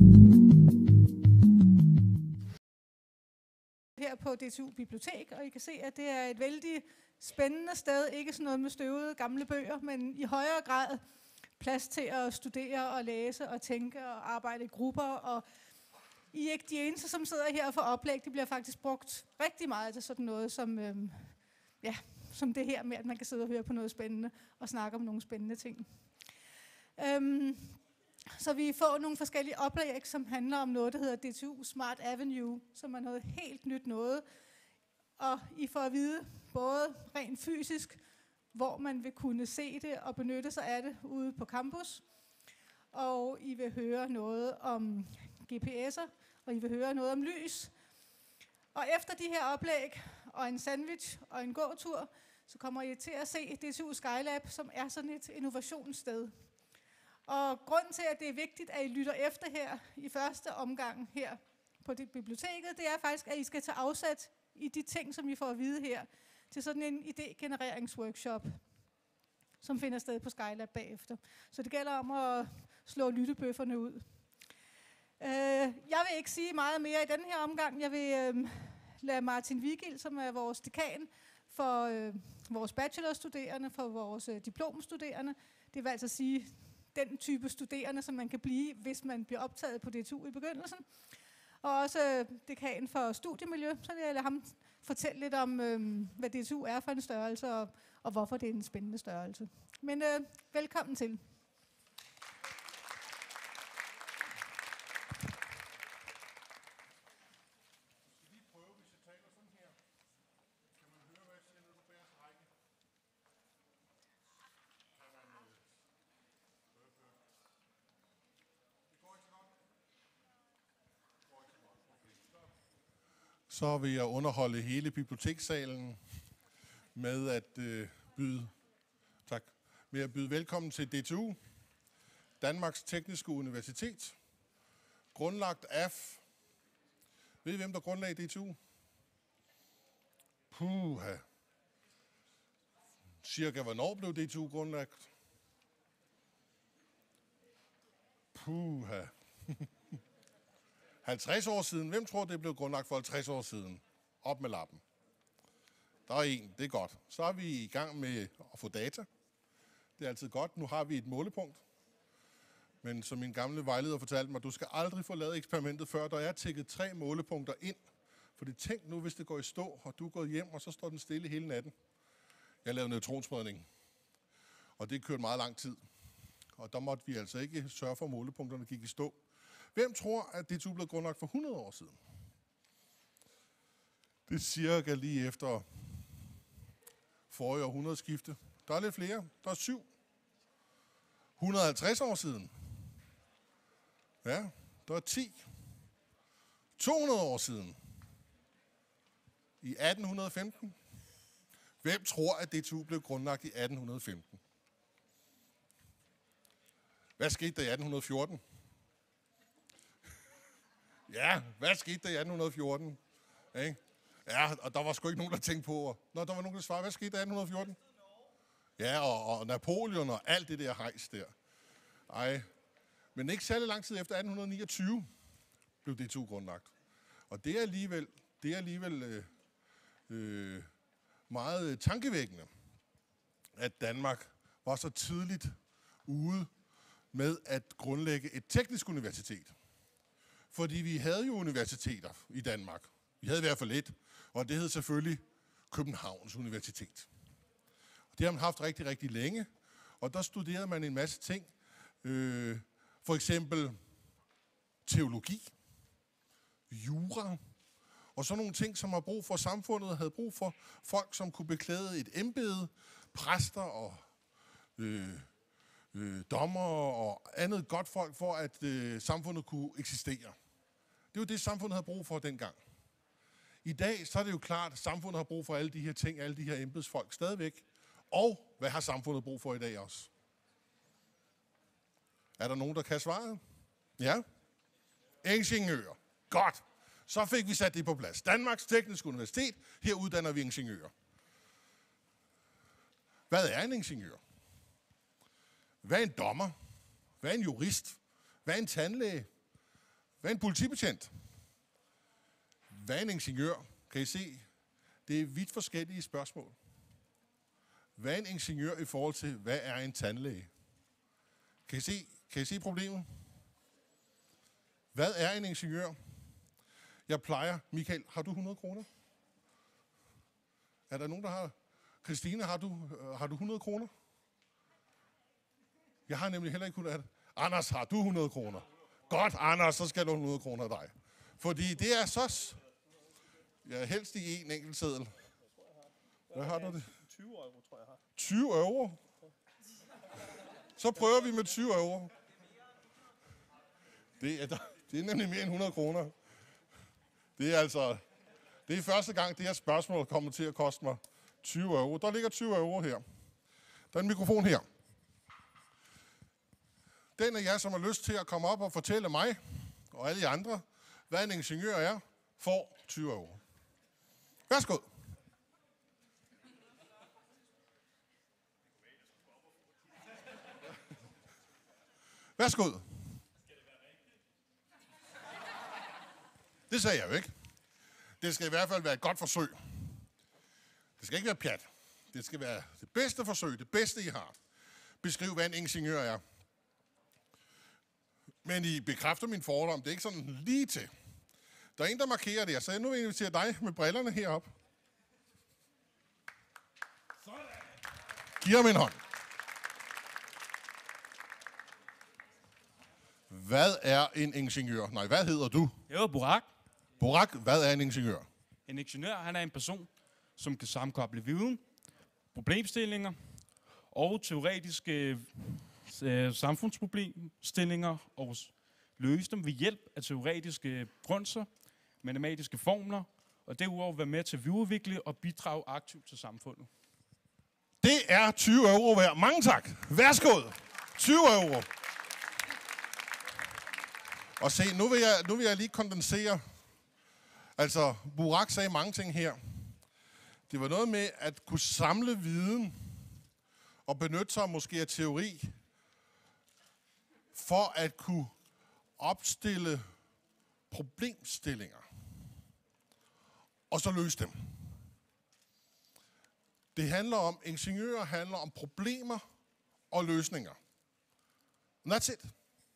Her på DTU Bibliotek, og I kan se, at det er et vældig spændende sted. Ikke sådan noget med støvede gamle bøger, men i højere grad plads til at studere og læse og tænke og arbejde i grupper. Og I er ikke de eneste, som sidder her for oplæg. Det bliver faktisk brugt rigtig meget til sådan noget som, som det her med, at man kan sidde og høre på noget spændende og snakke om nogle spændende ting. Så vi får nogle forskellige oplæg, som handler om noget, der hedder DTU Smart Avenue, som er noget helt nyt noget. Og I får at vide både rent fysisk, hvor man vil kunne se det og benytte sig af det ude på campus. Og I vil høre noget om GPS'er, og I vil høre noget om lys. Og efter de her oplæg og en sandwich og en gåtur, så kommer I til at se DTU Skylab, som er sådan et innovationssted. Og grunden til, at det er vigtigt, at I lytter efter her i første omgang her på det biblioteket, det er faktisk, at I skal tage afsæt i de ting, som I får at vide her, til sådan en idégenereringsworkshop, som finder sted på Skylab bagefter. Så det gælder om at slå lyttebøfferne ud. Jeg vil ikke sige meget mere i denne her omgang. Jeg vil lade Martin Vigild, som er vores dekan for vores bachelorstuderende, for vores diplomstuderende, det vil altså sige den type studerende, som man kan blive, hvis man bliver optaget på DTU i begyndelsen. Og også dekan for studiemiljø, så vil jeg lade ham fortælle lidt om, hvad DTU er for en størrelse, og hvorfor det er en spændende størrelse. Men velkommen til. Så vil jeg underholde hele bibliotekssalen med at byde velkommen til DTU, Danmarks Tekniske Universitet, grundlagt af... Ved I, hvem der grundlagde DTU? Puha. Cirka hvornår blev DTU grundlagt? Puha. 50 år siden. Hvem tror, det blev grundlagt for 50 år siden? Op med lappen. Der er en, det er godt. Så er vi i gang med at få data. Det er altid godt. Nu har vi et målepunkt. Men som min gamle vejleder fortalte mig, du skal aldrig få lavet eksperimentet, før der er tækket 3 målepunkter ind. Fordi tænk nu, hvis det går i stå, og du er gået hjem, og så står den stille hele natten. Jeg lavede neutronspredning. Og det kørte meget lang tid. Og der måtte vi altså ikke sørge for, at målepunkterne gik i stå. Hvem tror, at DTU blev grundlagt for 100 år siden? Det er cirka lige efter forrige århundredeskifte. Der er lidt flere. Der er 7. 150 år siden. Ja, der er 10. 200 år siden. I 1815. Hvem tror, at DTU blev grundlagt i 1815? Hvad skete der i 1814? Ja, hvad skete der i 1814? Ikke? Ja, og der var sgu ikke nogen, der tænkte på. Nå, der var nogen, der svarede, hvad skete der i 1814? Ja, og Napoleon og alt det der hejs der. Ej, men ikke særlig lang tid efter 1829 blev DTU grundlagt. Og det er alligevel meget tankevækkende, at Danmark var så tidligt ude med at grundlægge et teknisk universitet. Fordi vi havde jo universiteter i Danmark. Vi havde i hvert fald et, og det hed selvfølgelig Københavns Universitet. Og det har man haft rigtig, rigtig længe, og der studerede man en masse ting. For eksempel teologi, jura, og sådan nogle ting, som har brug for samfundet, havde brug for folk, som kunne beklæde et embede, præster og dommer og andet godt folk, for at samfundet kunne eksistere. Det var det, samfundet havde brug for dengang. I dag så er det jo klart, at samfundet har brug for alle de her ting, alle de her embedsfolk stadigvæk. Og hvad har samfundet brug for i dag også? Er der nogen, der kan svare? Ja? Ingeniører. Godt. Så fik vi sat det på plads. Danmarks Tekniske Universitet, her uddanner vi ingeniører. Hvad er en ingeniør? Hvad er en dommer? Hvad er en jurist? Hvad er en tandlæge? Hvad er en politibetjent? Hvad er en ingeniør? Kan I se? Det er vidt forskellige spørgsmål. Hvad er en ingeniør i forhold til, hvad er en tandlæge? Kan I se problemet? Hvad er en ingeniør? Jeg plejer... Michael, har du 100 kroner? Er der nogen, der har... Christine, har du 100 kroner? Jeg har nemlig heller ikke 100. Anders, har du 100 kroner? Godt, Anders, så skal du 100 kroner af dig. Fordi det er så... Ja, helst i en enkelt seddel. Hvad har du det? 20 euro, tror jeg har. 20 euro? Så prøver vi med 20 euro. Det er nemlig mere end 100 kroner. Det er altså... Det er første gang, det her spørgsmål kommer til at koste mig 20 euro. Der ligger 20 euro her. Der er en mikrofon her. Den af jer, som har lyst til at komme op og fortælle mig og alle de andre, hvad en ingeniør er, får 20 euro. Værsgo. Værsgo. Det sagde jeg jo ikke. Det skal i hvert fald være et godt forsøg. Det skal ikke være pjat. Det skal være det bedste forsøg, det bedste I har. Beskriv, hvad en ingeniør er. Men I bekræfter min fordom. Det er ikke sådan lige til. Der er en, der markerer det, så nu vil jeg invitere dig med brillerne herop. Giv ham en hånd. Hvad er en ingeniør? Nej, hvad hedder du? Jeg hedder Burak. Burak, hvad er en ingeniør? En ingeniør, han er en person, som kan sammenkoble viden, problemstillinger og teoretiske samfundsproblemstillinger og løse dem ved hjælp af teoretiske grundser, matematiske formler, og derudover være med til at udvikle og bidrage aktivt til samfundet. Det er 20 euro værd. Mange tak. Værsgo. 20 euro. Og se, nu vil jeg lige kondensere. Altså, Burak sagde mange ting her. Det var noget med at kunne samle viden og benytte sig måske af teori for at kunne opstille problemstillinger og så løse dem. Det handler om, ingeniører handler om problemer og løsninger. That's it.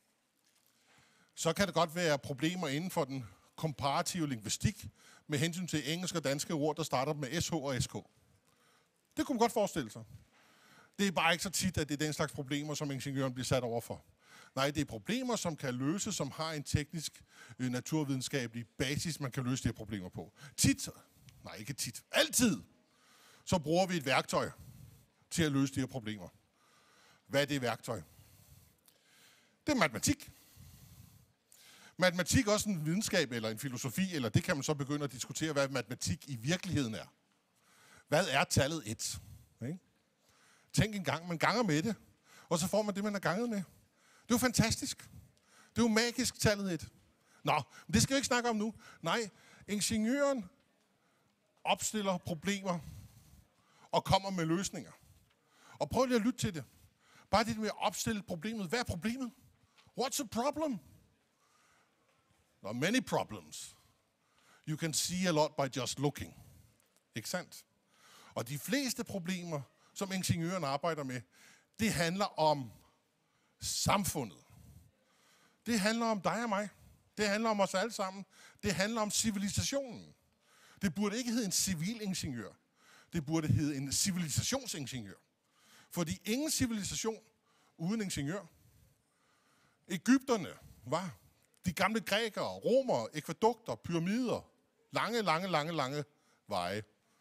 Så kan det godt være problemer inden for den komparative lingvistik med hensyn til engelske og danske ord, der starter med SH og SK. Det kunne man godt forestille sig. Det er bare ikke så tit, at det er den slags problemer, som ingeniøren bliver sat overfor. Nej, det er problemer, som kan løses, som har en teknisk, naturvidenskabelig basis, man kan løse de her problemer på. Ikke tit, altid, så bruger vi et værktøj til at løse de her problemer. Hvad er det værktøj? Det er matematik. Matematik er også en videnskab eller en filosofi, eller det kan man så begynde at diskutere, hvad matematik i virkeligheden er. Hvad er tallet 1? Ikke? Tænk en gang, man ganger med det, og så får man det, man er ganget med. Det er jo fantastisk. Det er jo magisk, tallet 1. Nå, men det skal vi ikke snakke om nu. Nej, ingeniøren opstiller problemer og kommer med løsninger. Og prøv lige at lytte til det. Bare det med at opstille problemet. Hvad er problemet? What's the problem? There are many problems. You can see a lot by just looking. Ikke sandt? Og de fleste problemer, som ingeniøren arbejder med, det handler om samfundet. Det handler om dig og mig. Det handler om os alle sammen. Det handler om civilisationen. Det burde ikke hedde en civilingeniør. Det burde hedde en civilisationsingeniør. Fordi ingen civilisation uden ingeniør. Egypterne var de gamle grækere, romere, akvædukter, pyramider, lange veje.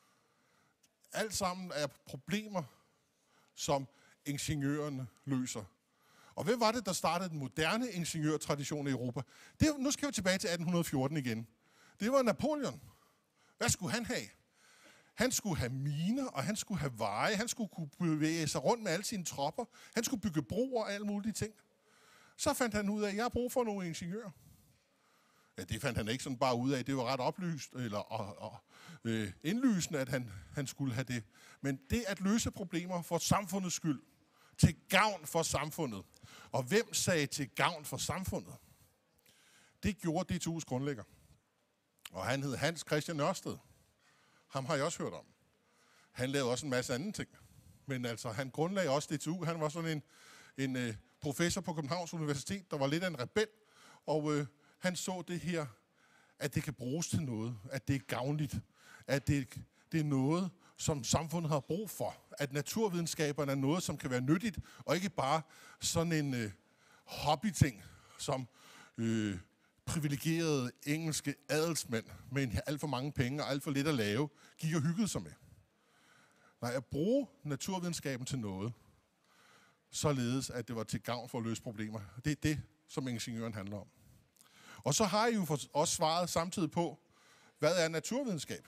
Alt sammen er problemer, som ingeniørerne løser. Og hvem var det, der startede den moderne ingeniørtradition i Europa? Nu skal vi tilbage til 1814 igen. Det var Napoleon. Hvad skulle han have? Han skulle have miner, og han skulle have veje. Han skulle kunne bevæge sig rundt med alle sine tropper. Han skulle bygge broer og alle mulige ting. Så fandt han ud af, at jeg har brug for nogle ingeniører. Ja, det fandt han ikke sådan bare ud af. Det var ret oplyst, eller indlysende, at han skulle have det. Men det at løse problemer for samfundets skyld, til gavn for samfundet. Og hvem sagde til gavn for samfundet? det gjorde DTU's grundlægger. Og han hed Hans Christian Ørsted. Ham har jeg også hørt om. Han lavede også en masse andre ting. Men altså, han grundlagde også DTU. Han var sådan en professor på Københavns Universitet, der var lidt af en rebel. Og han så det her, at det kan bruges til noget. At det er gavnligt. At det er noget, som samfundet har brug for. At naturvidenskaberne er noget, som kan være nyttigt, og ikke bare sådan en hobbyting, som privilegerede engelske adelsmænd med alt for mange penge og alt for lidt at lave, gik og hyggede sig med. Nej, at bruge naturvidenskaben til noget, således at det var til gavn for at løse problemer. Det er det, som ingeniøren handler om. Og så har I jo også svaret samtidig på, hvad er naturvidenskab?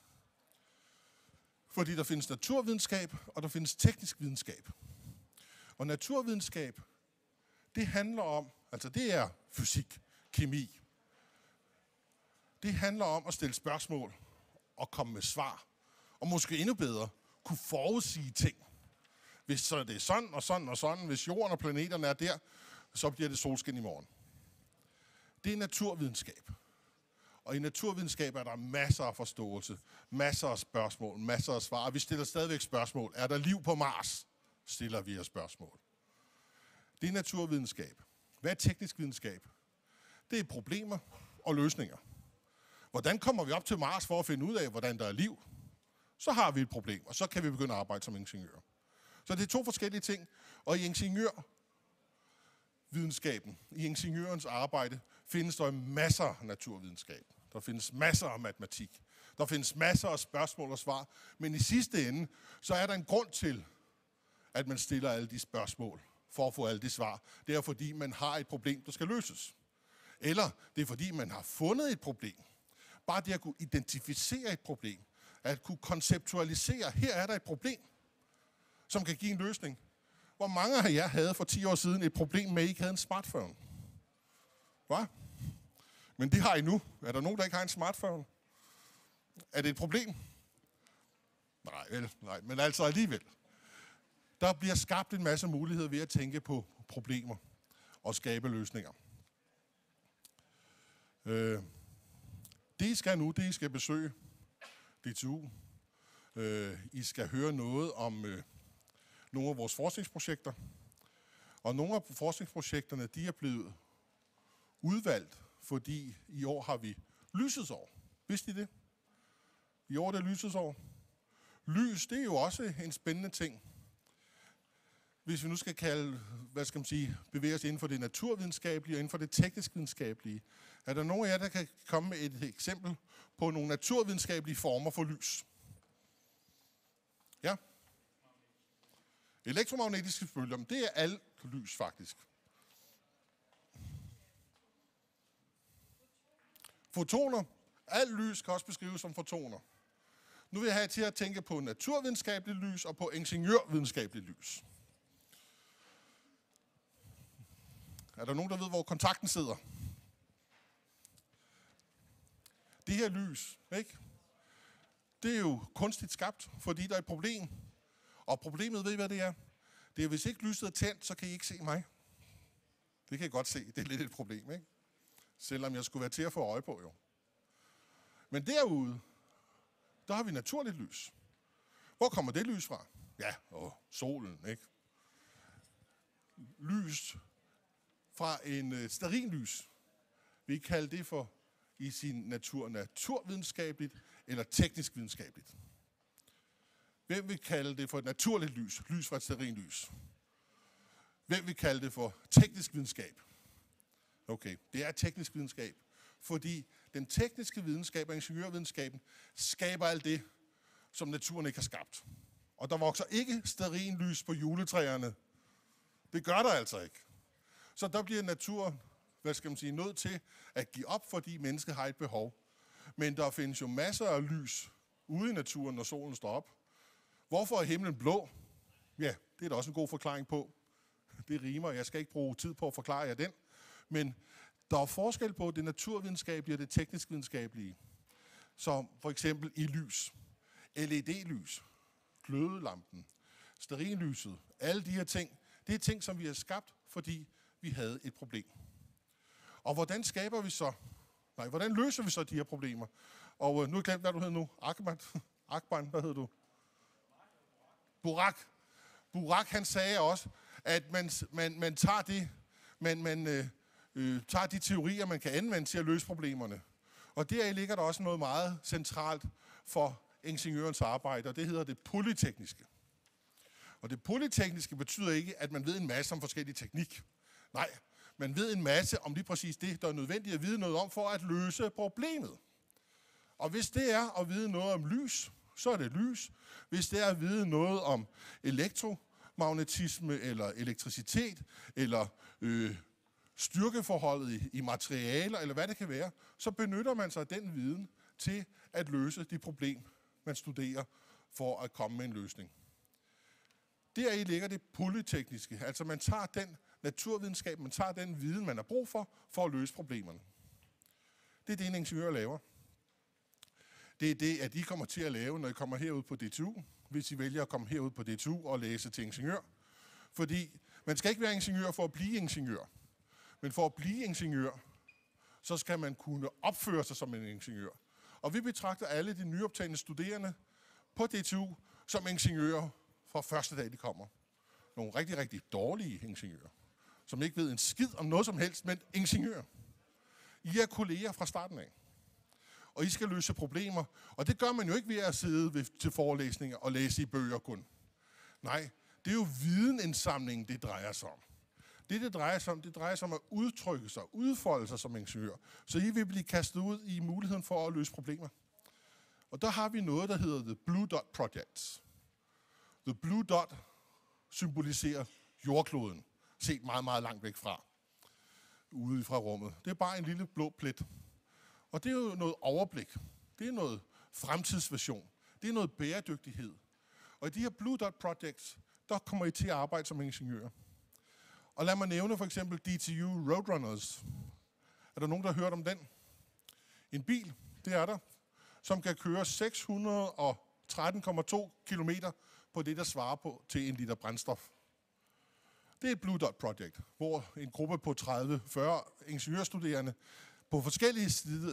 Fordi der findes naturvidenskab, og der findes teknisk videnskab. Og naturvidenskab, det handler om, altså det er fysik, kemi. Det handler om at stille spørgsmål og komme med svar. Og måske endnu bedre, kunne forudsige ting. Hvis så det er sådan og sådan og sådan, hvis jorden og planeterne er der, så bliver det solskin i morgen. Det er naturvidenskab. Og i naturvidenskab er der masser af forståelse, masser af spørgsmål, masser af svar. Vi stiller stadigvæk spørgsmål. Er der liv på Mars? Stiller vi os spørgsmål. Det er naturvidenskab. Hvad er teknisk videnskab? Det er problemer og løsninger. Hvordan kommer vi op til Mars for at finde ud af, hvordan der er liv? Så har vi et problem, og så kan vi begynde at arbejde som ingeniører. Så det er to forskellige ting. Og i ingeniørvidenskaben, i ingeniørens arbejde, findes der masser af naturvidenskab. Der findes masser af matematik. Der findes masser af spørgsmål og svar. Men i sidste ende, så er der en grund til, at man stiller alle de spørgsmål for at få alle de svar. Det er fordi, man har et problem, der skal løses. Eller det er fordi, man har fundet et problem. Bare det at kunne identificere et problem, at kunne konceptualisere, her er der et problem, som kan give en løsning. Hvor mange af jer havde for 10 år siden et problem med, at I ikke havde en smartphone? Hvad? Men det har I nu. Er der nogen, der ikke har en smartphone? Er det et problem? Nej, men altså alligevel. Der bliver skabt en masse muligheder ved at tænke på problemer og skabe løsninger. Det I skal nu, det I skal besøge DTU. I skal høre noget om nogle af vores forskningsprojekter. Og nogle af forskningsprojekterne, de er blevet udvalgt, fordi i år har vi lysets år. Vidste I det? I år er det lysets år. Lys, det er jo også en spændende ting. Hvis vi nu skal kalde, bevæge os inden for det naturvidenskabelige og inden for det teknisk videnskabelige, er der nogen af jer, der kan komme med et eksempel på nogle naturvidenskabelige former for lys? Ja? Elektromagnetiske bølger, det er alt lys faktisk. Fotoner, alt lys kan også beskrives som fotoner. Nu vil jeg have jer til at tænke på naturvidenskabeligt lys og på ingeniørvidenskabeligt lys. Er der nogen, der ved, hvor kontakten sidder? Det her lys, ikke? Det er jo kunstigt skabt, fordi der er et problem. Og problemet, ved I, hvad det er? Det er, hvis ikke lyset er tændt, så kan I ikke se mig. Det kan I godt se. Det er lidt et problem, ikke? Selvom jeg skulle være til at få øje på, jo. Men derude, der har vi naturligt lys. Hvor kommer det lys fra? Ja, solen, ikke? Lys fra en stearinlys. Vi kalder det for i sin natur naturvidenskabeligt eller teknisk videnskabeligt. Hvem vil kalde det for et naturligt lys? Lys fra et stearinlys. Hvem vil kalde det for teknisk videnskab? Okay, det er teknisk videnskab, fordi den tekniske videnskab og ingeniørvidenskaben skaber alt det, som naturen ikke har skabt. Og der vokser ikke stearinlys på juletræerne. Det gør der altså ikke. Så der bliver naturen, nødt til at give op, fordi mennesket har et behov. Men der findes jo masser af lys ude i naturen, når solen står op. Hvorfor er himlen blå? Ja, det er der også en god forklaring på. Det rimer, jeg skal ikke bruge tid på at forklare jer den. Men der er forskel på det naturvidenskabelige og det teknisk videnskabelige. Som for eksempel i lys. LED-lys, glødelampen, stearinlyset, alle de her ting, det er ting, som vi har skabt, fordi vi havde et problem. Og hvordan hvordan løser vi så de her problemer? Og nu har jeg glemt, hvad du hedder nu. Akban, hvad hedder du? Burak, han sagde også, at man tager det, tager de teorier, man kan anvende til at løse problemerne. Og deri ligger der også noget meget centralt for ingeniørens arbejde, og det hedder det polytekniske. Og det polytekniske betyder ikke, at man ved en masse om forskellige teknik. Nej, man ved en masse om lige præcis det, der er nødvendigt at vide noget om for at løse problemet. Og hvis det er at vide noget om lys, så er det lys. Hvis det er at vide noget om elektromagnetisme, eller elektricitet, eller styrkeforholdet i materialer, eller hvad det kan være, så benytter man sig af den viden til at løse de problemer, man studerer for at komme med en løsning. Deri ligger det polytekniske. Altså man tager den naturvidenskab, man tager den viden, man har brug for at løse problemerne. Det er det, en ingeniør laver. Det er det, at I kommer til at lave, når I kommer herud på DTU, hvis I vælger at komme herud på DTU og læse til ingeniør. Fordi man skal ikke være ingeniør for at blive ingeniør. Men for at blive ingeniør, så skal man kunne opføre sig som en ingeniør. Og vi betragter alle de nyoptagende studerende på DTU som ingeniører fra første dag, de kommer. Nogle rigtig, rigtig dårlige ingeniører, som ikke ved en skid om noget som helst, men ingeniører. I er kolleger fra starten af. Og I skal løse problemer. Og det gør man jo ikke ved at sidde til forelæsninger og læse i bøger kun. Nej, det er jo videnindsamlingen, det drejer sig om. Det drejer sig om at udtrykke sig, udfolde sig som ingeniør. Så I vil blive kastet ud i muligheden for at løse problemer. Og der har vi noget, der hedder The Blue Dot Project. The Blue Dot symboliserer jordkloden, set meget, meget langt væk fra, ude fra rummet. Det er bare en lille blå plet. Og det er jo noget overblik. Det er noget fremtidsvision. Det er noget bæredygtighed. Og i de her Blue Dot Projects, der kommer I til at arbejde som ingeniører. Og lad mig nævne for eksempel DTU Roadrunners. Er der nogen, der har hørt om den? En bil, det er der, som kan køre 613,2 kilometer på det, der svarer på til 1 liter brændstof. Det er et Blue Dot Project, hvor en gruppe på 30-40 ingeniørstuderende på forskellige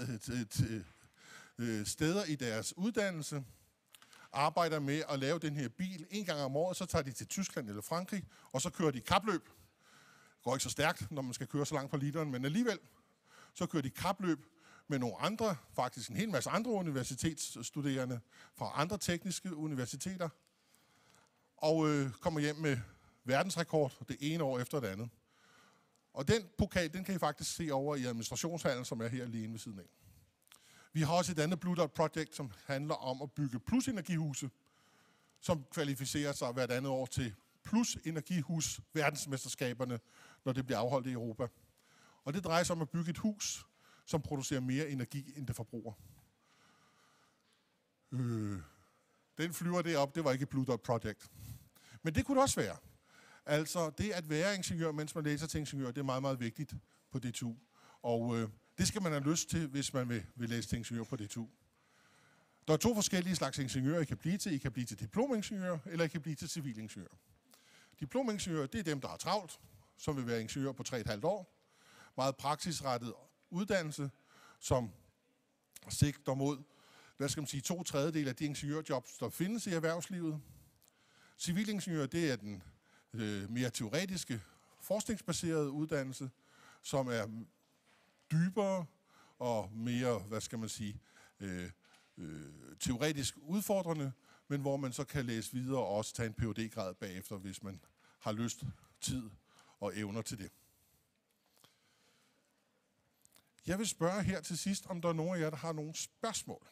steder i deres uddannelse arbejder med at lave den her bil. En gang om året, så tager de til Tyskland eller Frankrig, og så kører de kapløb. Det går ikke så stærkt, når man skal køre så langt fra literen, men alligevel, så kører de kapløb med nogle andre, faktisk en hel masse andre universitetsstuderende fra andre tekniske universiteter, og kommer hjem med verdensrekord det ene år efter det andet. Og den pokal, den kan I faktisk se over i administrationshallen, som er her lige inde ved siden af. Vi har også et andet Blue Dot Project, som handler om at bygge plusenergihuse, som kvalificerer sig hvert andet år til plusenergihus verdensmesterskaberne, når det bliver afholdt i Europa. Og det drejer sig om at bygge et hus, som producerer mere energi, end det forbruger. Den flyver derop, det var ikke et Blue Dot Project. Men det kunne det også være. Altså det at være ingeniør, mens man læser til ingeniør, det er meget, meget vigtigt på DTU. Og det skal man have lyst til, hvis man vil læse til ingeniør på DTU. Der er 2 forskellige slags ingeniører, I kan blive til. I kan blive til diplomingeniør, eller I kan blive til civilingeniør. Diplomingeniør, det er dem, der har travlt, som vil være ingeniør på 3,5 år. Meget praksisrettet uddannelse, som sigter mod, 2/3 af de ingeniørjobs, der findes i erhvervslivet. Civilingeniør, det er den mere teoretiske, forskningsbaserede uddannelse, som er dybere og mere, teoretisk udfordrende, men hvor man så kan læse videre og også tage en Ph.D.-grad bagefter, hvis man har lyst, tid og evner til det. Jeg vil spørge her til sidst, om der er nogen af jer, der har nogle spørgsmål.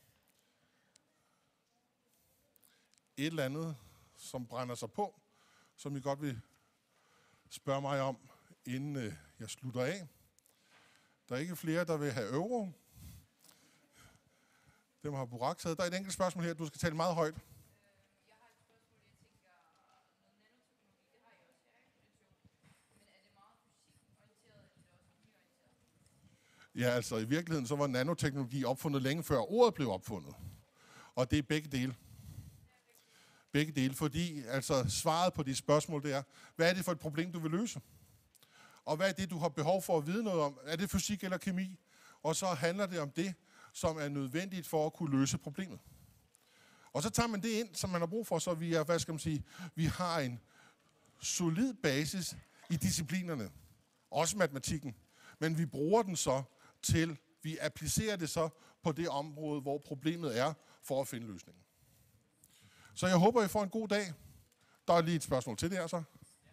Et eller andet, som brænder sig på, som I godt vil spørge mig om, inden jeg slutter af. Der er ikke flere, der vil have euro. Dem har Burak taget. Der er et enkelt spørgsmål her. Du skal tale meget højt. Jeg har et spørgsmål. Jeg tænker, noget nanoteknologi, det har I også her, men er det meget fysikorienteret, eller er det også kemiorienteret? Ja, altså i virkeligheden så var nanoteknologi opfundet længe før ordet blev opfundet. Og det er begge dele. Begge dele, fordi altså svaret på de spørgsmål, det er, hvad er det for et problem, du vil løse? Og hvad er det, du har behov for at vide noget om? Er det fysik eller kemi? Og så handler det om det, som er nødvendigt for at kunne løse problemet. Og så tager man det ind, som man har brug for, så vi er, hvad skal man sige, vi har en solid basis i disciplinerne. Også matematikken. Men vi bruger den så til, vi applicerer det så på det område, hvor problemet er, for at finde løsningen. Så jeg håber, I får en god dag. Der er lige et spørgsmål til det her så.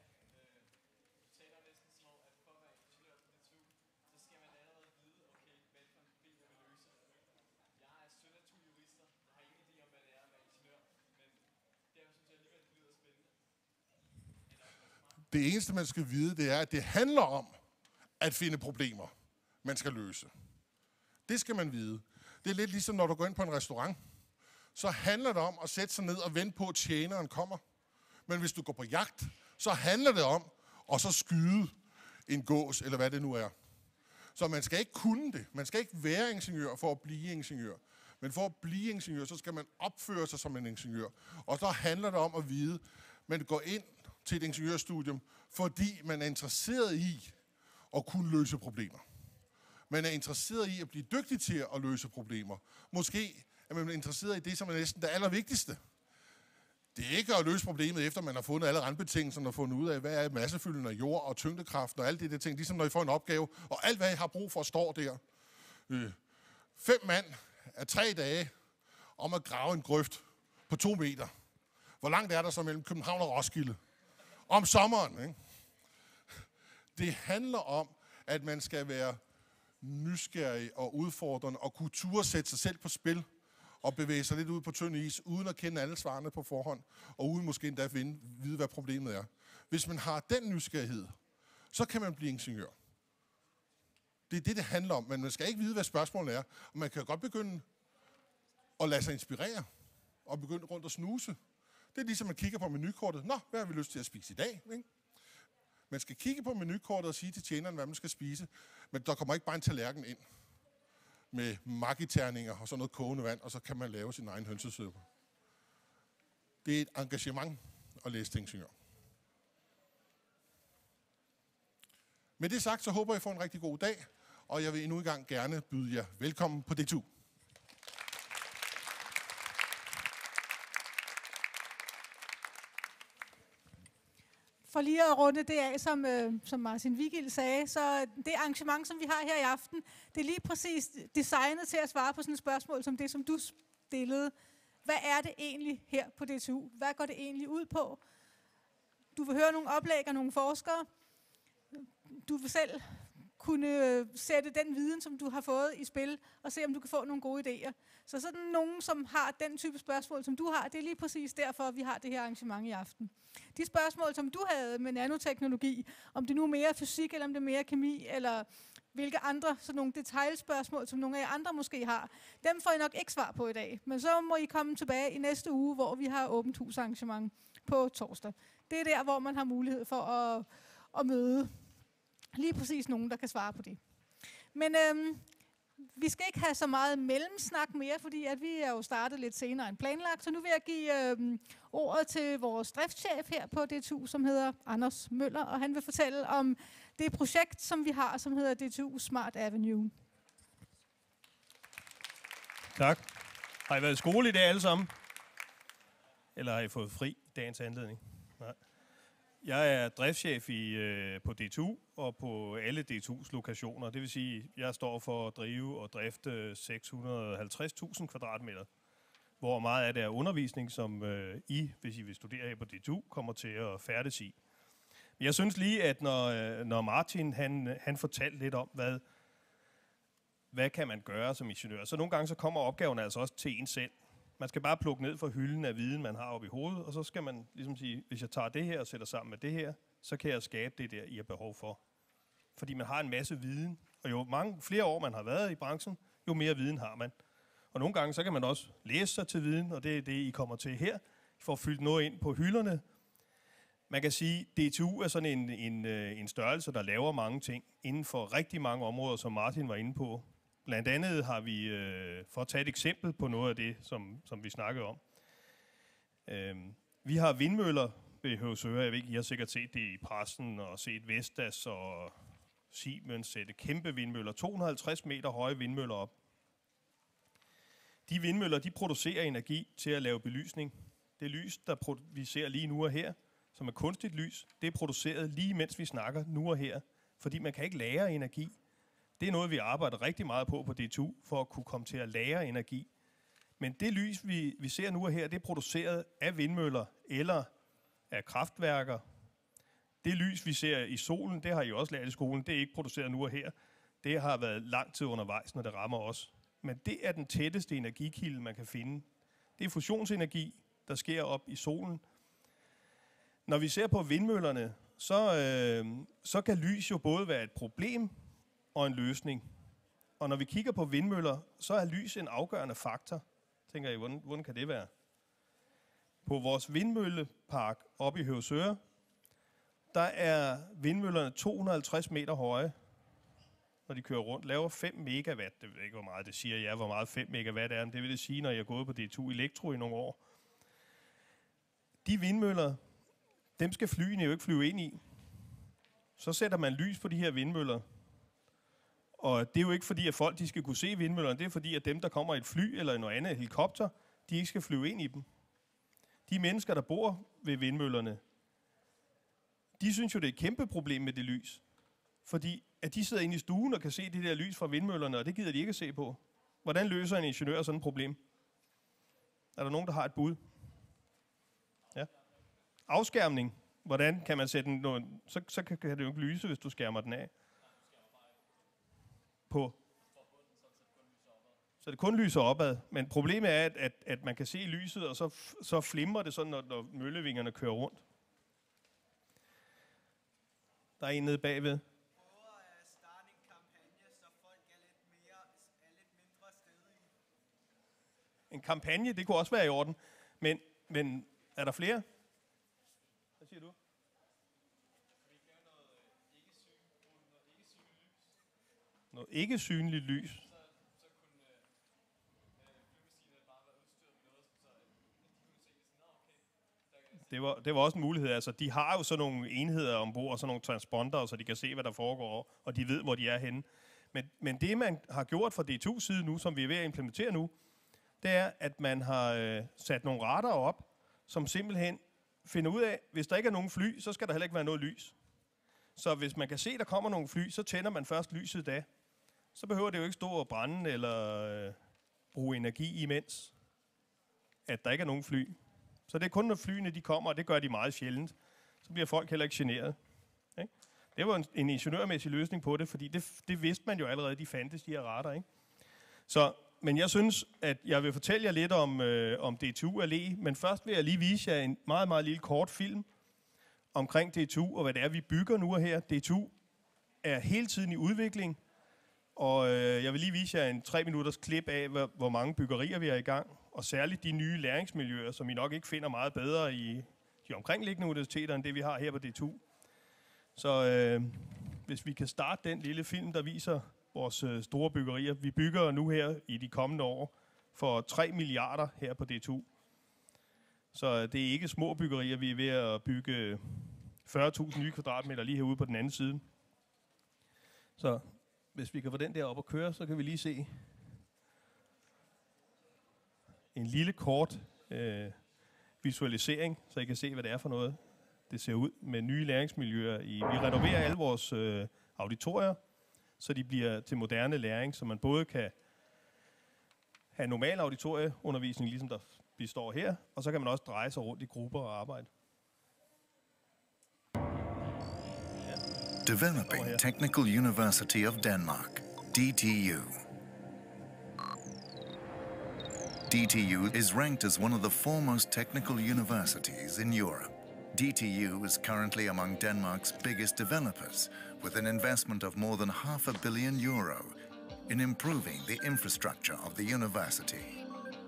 Det eneste, man skal vide, det er, at det handler om at finde problemer, man skal løse. Det skal man vide. Det er lidt ligesom, når du går ind på en restaurant. Så handler det om at sætte sig ned og vente på, at tjeneren kommer. Men hvis du går på jagt, så handler det om at så skyde en gås, eller hvad det nu er. Så man skal ikke kunne det. Man skal ikke være ingeniør for at blive ingeniør. Men for at blive ingeniør, så skal man opføre sig som en ingeniør. Og så handler det om at vide, at man går ind til et ingeniørstudium, fordi man er interesseret i at kunne løse problemer. Man er interesseret i at blive dygtig til at løse problemer. Måske er man interesseret i det, som er næsten det allervigtigste. Det er ikke at løse problemet, efter man har fundet alle randbetingelserne og fundet ud af, hvad er massefylden af jord og tyngdekraften og alt det der ting. Ligesom når I får en opgave, og alt hvad I har brug for står der. 5 mand af 3 dage om at grave en grøft på 2 meter. Hvor langt er der så mellem København og Roskilde? Om sommeren, ikke? Det handler om, at man skal være nysgerrig og udfordrende og kunne turde sætte sig selv på spil og bevæge sig lidt ud på tynd is, uden at kende alle svarene på forhånd, og uden måske endda vide, hvad problemet er. Hvis man har den nysgerrighed, så kan man blive ingeniør. Det er det, det handler om, men man skal ikke vide, hvad spørgsmålet er. Og man kan godt begynde at lade sig inspirere, og begynde rundt at snuse. Det er ligesom, man kigger på menukortet. Nå, hvad har vi lyst til at spise i dag? Ikke? Man skal kigge på menukortet og sige til tjeneren, hvad man skal spise. Men der kommer ikke bare en tallerken ind med magiterninger og sådan noget kogende vand, og så kan man lave sin egen hønsesuppe. Det er et engagement at læse til ingeniør. Med det sagt, så håber jeg, I får en rigtig god dag, og jeg vil endnu en gang gerne byde jer velkommen på DTU. For lige at runde det af, som Martin Vigild sagde, så det arrangement, som vi har her i aften, det er lige præcis designet til at svare på sådan et spørgsmål som det, som du stillede. Hvad er det egentlig her på DTU? Hvad går det egentlig ud på? Du vil høre nogle oplæg af nogle forskere. Du vil selv kunne sætte den viden, som du har fået i spil, og se, om du kan få nogle gode idéer. Så sådan nogen, som har den type spørgsmål, som du har, det er lige præcis derfor, vi har det her arrangement i aften. De spørgsmål, som du havde med nanoteknologi, om det nu er mere fysik, eller om det er mere kemi, eller hvilke andre sådan nogle detaljspørgsmål, som nogle af jer andre måske har, dem får I nok ikke svar på i dag. Men så må I komme tilbage i næste uge, hvor vi har åbent husarrangement på torsdag. Det er der, hvor man har mulighed for at møde lige præcis nogen, der kan svare på det. Men vi skal ikke have så meget mellemsnak mere, fordi at vi er jo startet lidt senere end planlagt. Så nu vil jeg give ordet til vores driftschef her på DTU, som hedder Anders Møller, og han vil fortælle om det projekt, som vi har, som hedder DTU Smart Avenue. Tak. Har I været i skole i dag alle sammen? Eller har I fået fri dagens anledning? Nej. Jeg er driftschef på DTU og på alle DTU's lokationer. Det vil sige, at jeg står for at drive og drifte 650.000 kvadratmeter, hvor meget af det er undervisning, som hvis I vil studere her på DTU, kommer til at færdes i. Jeg synes lige, at når Martin han fortalte lidt om, hvad kan man gøre som ingeniør, så nogle gange så kommer opgaven altså også til en selv. Man skal bare plukke ned fra hylden af viden, man har oppe i hovedet, og så skal man ligesom sige, hvis jeg tager det her og sætter sammen med det her, så kan jeg skabe det der, I har behov for. Fordi man har en masse viden, og jo flere år man har været i branchen, jo mere viden har man. Og nogle gange så kan man også læse sig til viden, og det er det, I kommer til her. I får fyldt noget ind på hylderne. Man kan sige, at DTU er sådan en størrelse, der laver mange ting inden for rigtig mange områder, som Martin var inde på. Blandt andet har vi, for at tage et eksempel på noget af det, som vi snakkede om. Vi har vindmøller ved Høvsøre. Jeg ved ikke, I har sikkert set det i pressen og set Vestas og Siemens sætte kæmpe vindmøller, 250 meter høje vindmøller op. De vindmøller, de producerer energi til at lave belysning. Det lys, vi ser lige nu og her, som er kunstigt lys, det er produceret lige mens vi snakker nu og her, fordi man kan ikke lagre energi. Det er noget, vi arbejder rigtig meget på DTU, for at kunne komme til at lagre energi. Men det lys, vi ser nu og her, det er produceret af vindmøller eller af kraftværker. Det lys, vi ser i solen, det har I også lært i skolen, det er ikke produceret nu og her. Det har været lang tid undervejs, når det rammer os. Men det er den tætteste energikilde, man kan finde. Det er fusionsenergi, der sker op i solen. Når vi ser på vindmøllerne, så kan lys jo både være et problem og en løsning. Og når vi kigger på vindmøller, så er lys en afgørende faktor. Tænker I, hvordan kan det være? På vores vindmøllepark oppe i Høvsøre, der er vindmøllerne 250 meter høje, når de kører rundt. Laver 5 megawatt. Det ved jeg ikke, hvor meget det siger jeg, hvor meget 5 megawatt er. Men det vil det sige, når jeg er gået på DTU Elektro i nogle år. De vindmøller, dem skal flyene jo ikke flyve ind i. Så sætter man lys på de her vindmøller. Og det er jo ikke fordi, at folk de skal kunne se vindmøllerne. Det er fordi, at dem, der kommer i et fly eller noget andet helikopter, de ikke skal flyve ind i dem. De mennesker, der bor ved vindmøllerne, de synes jo, det er et kæmpe problem med det lys. Fordi at de sidder inde i stuen og kan se det der lys fra vindmøllerne, og det gider de ikke at se på. Hvordan løser en ingeniør sådan et problem? Er der nogen, der har et bud? Ja. Afskærmning. Hvordan kan man sætte den? Så kan det jo ikke lyse, hvis du skærmer den af. Så det kun lyser opad. Men problemet er, at man kan se lyset, og så flimrer det sådan, når møllevingerne kører rundt. Der er en nede bagved. Prøver at starte en kampagne, så folk er lidt mindre stedige. En kampagne, det kunne også være i orden. Men er der flere? Hvad siger du? Noget ikke synligt lys. Det var også en mulighed. Altså, de har jo sådan nogle enheder ombord, sådan nogle transponder, så de kan se, hvad der foregår, og de ved, hvor de er henne. Men det, man har gjort fra DTU's side nu, som vi er ved at implementere nu, det er, at man har sat nogle radarer op, som simpelthen finder ud af, hvis der ikke er nogen fly, så skal der heller ikke være noget lys. Så hvis man kan se, der kommer nogle fly, så tænder man først lyset da. Så behøver det jo ikke stå og brænde eller bruge energi imens, at der ikke er nogen fly. Så det er kun, når flyene de kommer, og det gør de meget sjældent, så bliver folk heller ikke generet. Ikke? Det var en ingeniørmæssig løsning på det, fordi det vidste man jo allerede, de fandtes, de her radar. Ikke? Men jeg synes, at jeg vil fortælle jer lidt om DTU Allé, men først vil jeg lige vise jer en meget, meget lille kort film omkring DTU, og hvad det er, vi bygger nu og her. DTU er hele tiden i udvikling, og jeg vil lige vise jer en 3 minutters klip af, hvor mange byggerier vi er i gang, og særligt de nye læringsmiljøer, som I nok ikke finder meget bedre i de omkringliggende universiteter, end det vi har her på DTU. Så hvis vi kan starte den lille film, der viser vores store byggerier. Vi bygger nu her i de kommende år for 3 milliarder her på DTU. Så det er ikke små byggerier, vi er ved at bygge 40.000 nye kvadratmeter lige herude på den anden side. Så hvis vi kan få den der op at køre, så kan vi lige se en lille kort visualisering, så I kan se, hvad det er for noget. Det ser ud med nye læringsmiljøer. Vi renoverer alle vores auditorier, så de bliver til moderne læring, så man både kan have normal auditorieundervisning, ligesom vi står her, og så kan man også dreje sig rundt i grupper og arbejde. Developing Technical University of Denmark, DTU. DTU is ranked as one of the foremost technical universities in Europe. DTU is currently among Denmark's biggest developers, with an investment of more than €500 million in improving the infrastructure of the university.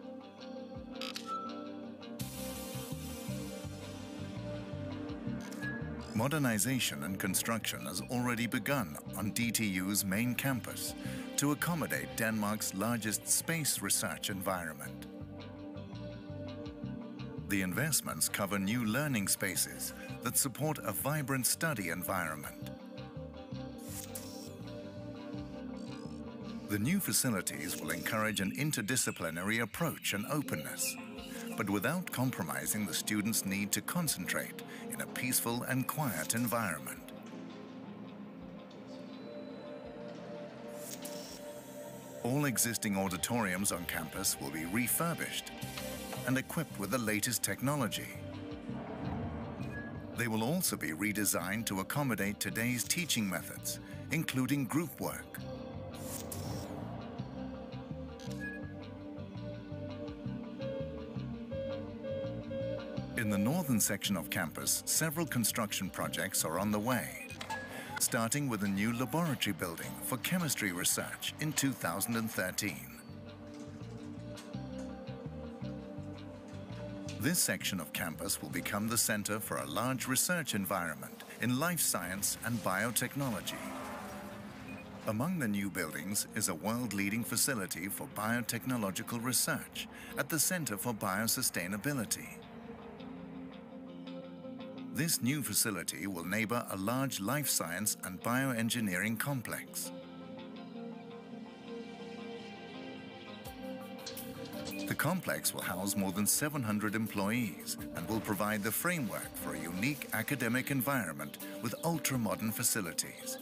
Modernization and construction has already begun on DTU's main campus to accommodate Denmark's largest space research environment. The investments cover new learning spaces that support a vibrant study environment. The new facilities will encourage an interdisciplinary approach and openness, but without compromising the students' need to concentrate in a peaceful and quiet environment. All existing auditoriums on campus will be refurbished and equipped with the latest technology. They will also be redesigned to accommodate today's teaching methods, including group work. In the northern section of campus, several construction projects are on the way, starting with a new laboratory building for chemistry research in 2013. This section of campus will become the center for a large research environment in life science and biotechnology. Among the new buildings is a world-leading facility for biotechnological research at the Center for Biosustainability. This new facility will neighbor a large life science and bioengineering complex. The complex will house more than 700 employees and will provide the framework for a unique academic environment with ultra-modern facilities.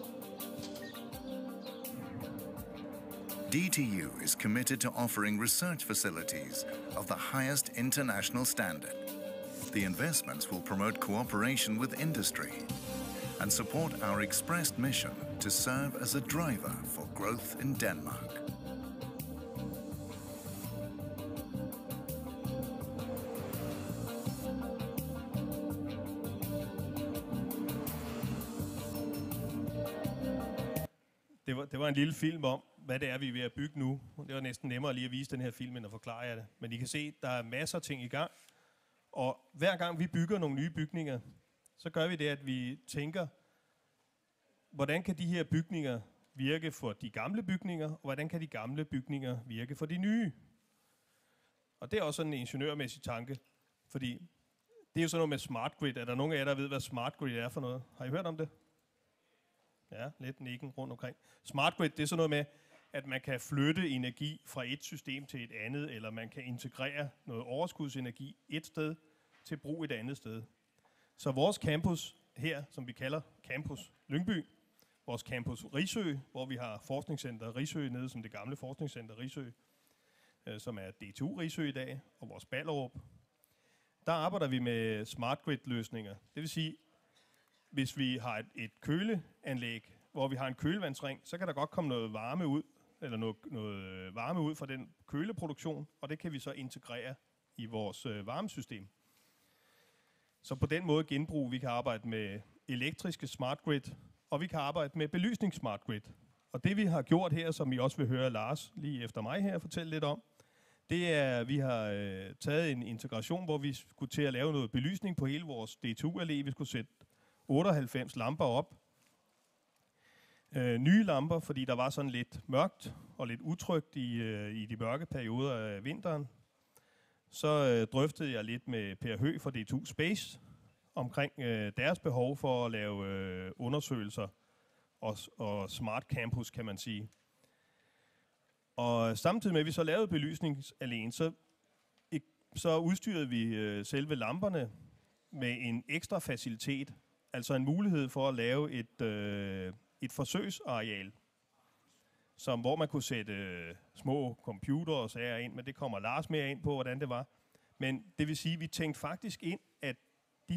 DTU is committed to offering research facilities of the highest international standard. The investments will promote cooperation with industry and support our expressed mission to serve as a driver for growth in Denmark. Det var en lille film om, hvad det er, vi er ved at bygge nu. Det var næsten nemmere lige at vise den her film, end at forklare jer det. Men I kan se, der er masser af ting i gang. Og hver gang vi bygger nogle nye bygninger, så gør vi det, at vi tænker, hvordan kan de her bygninger virke for de gamle bygninger, og hvordan kan de gamle bygninger virke for de nye? Og det er også sådan en ingeniørmæssig tanke, fordi det er jo sådan noget med smart grid. Er der nogen af jer, der ved, hvad smart grid er for noget? Har I hørt om det? Ja, lidt nikken rundt omkring. Smart grid, det er sådan noget med, at man kan flytte energi fra et system til et andet, eller man kan integrere noget overskudsenergi et sted til brug et andet sted. Så vores campus her, som vi kalder Campus Lyngby, vores campus Risø, hvor vi har forskningscenter Risø nede som det gamle forskningscenter Risø, som er DTU Risø i dag, og vores Ballerup, der arbejder vi med smart grid-løsninger. Det vil sige, hvis vi har et køleanlæg, hvor vi har en kølevandsring, så kan der godt komme noget varme ud, eller noget varme ud fra den køleproduktion, og det kan vi så integrere i vores varmesystem. Så på den måde genbrug, vi kan arbejde med elektriske smart grid, og vi kan arbejde med belysning smart grid. Og det vi har gjort her, som I også vil høre Lars lige efter mig her fortælle lidt om, det er, at vi har taget en integration, hvor vi skulle til at lave noget belysning på hele vores DTU-allé. Vi skulle sætte 98 lamper op. Nye lamper, fordi der var sådan lidt mørkt og lidt utrygt i de mørke perioder af vinteren. Så drøftede jeg lidt med Per Høgh fra DTU Space omkring deres behov for at lave undersøgelser og smart campus, kan man sige. Og samtidig med, at vi så lavede belysningsalene, så udstyrede vi selve lamperne med en ekstra facilitet, altså en mulighed for at lave et forsøgsareal, hvor man kunne sætte små computere og sager ind, men det kommer Lars mere ind på, hvordan det var. Men det vil sige, at vi tænkte faktisk ind, at de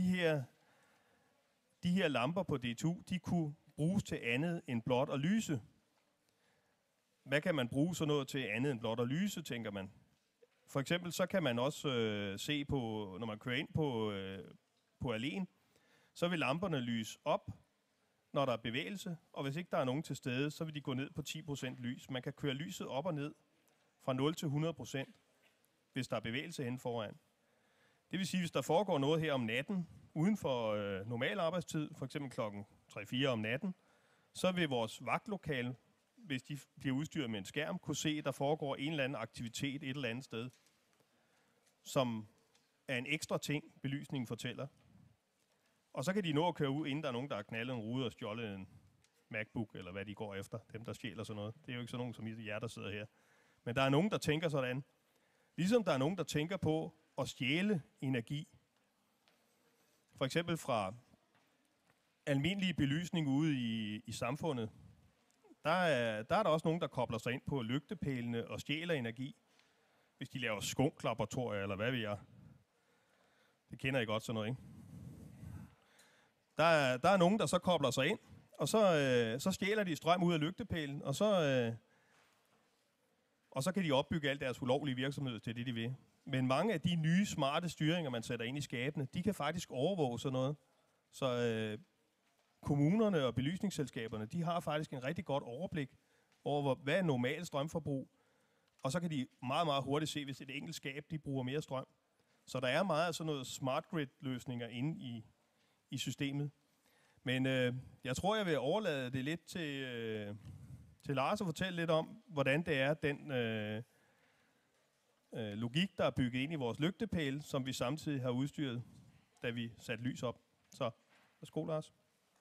her lamper på DTU, de kunne bruges til andet end blot at lyse. Hvad kan man bruge sådan noget til andet end blot at lyse, tænker man? For eksempel så kan man også se på, når man kører ind på alléen, så vil lamperne lyse op, når der er bevægelse, og hvis ikke der er nogen til stede, så vil de gå ned på 10% lys. Man kan køre lyset op og ned fra 0 til 100%, hvis der er bevægelse hen foran. Det vil sige, hvis der foregår noget her om natten, uden for normal arbejdstid, for eksempel klokken 3-4 om natten, så vil vores vagtlokale, hvis de bliver udstyret med en skærm, kunne se, at der foregår en eller anden aktivitet et eller andet sted, som er en ekstra ting, belysningen fortæller. Og så kan de nå at køre ud, inden der er nogen, der har knaldet en rude og stjålet MacBook, eller hvad de går efter, dem der stjæler sådan noget. Det er jo ikke sådan nogen som jer, der sidder her. Men der er nogen, der tænker sådan. Ligesom der er nogen, der tænker på at stjæle energi. For eksempel fra almindelig belysning ude i samfundet. Der er der også nogen, der kobler sig ind på lygtepælene og stjæler energi. Hvis de laver skumklaboratorier, eller hvad ved jeg. Det kender I godt sådan noget, ikke? Der er nogen, der så kobler sig ind, og så stjæler de strøm ud af lygtepælen, og så kan de opbygge al deres ulovlige virksomhed til det, de vil. Men mange af de nye, smarte styringer, man sætter ind i skabene, de kan faktisk overvåge sådan noget. Så kommunerne og belysningsselskaberne, de har faktisk en rigtig godt overblik over, hvad er normalt strømforbrug. Og så kan de meget, meget hurtigt se, hvis et enkelt skab, de bruger mere strøm. Så der er meget af sådan noget smart grid-løsninger inde i systemet. Men jeg tror, jeg vil overlade det lidt til Lars og fortælle lidt om, hvordan det er, den logik, der er bygget ind i vores lygtepæle, som vi samtidig har udstyret, da vi satte lys op. Så værsgo, Lars.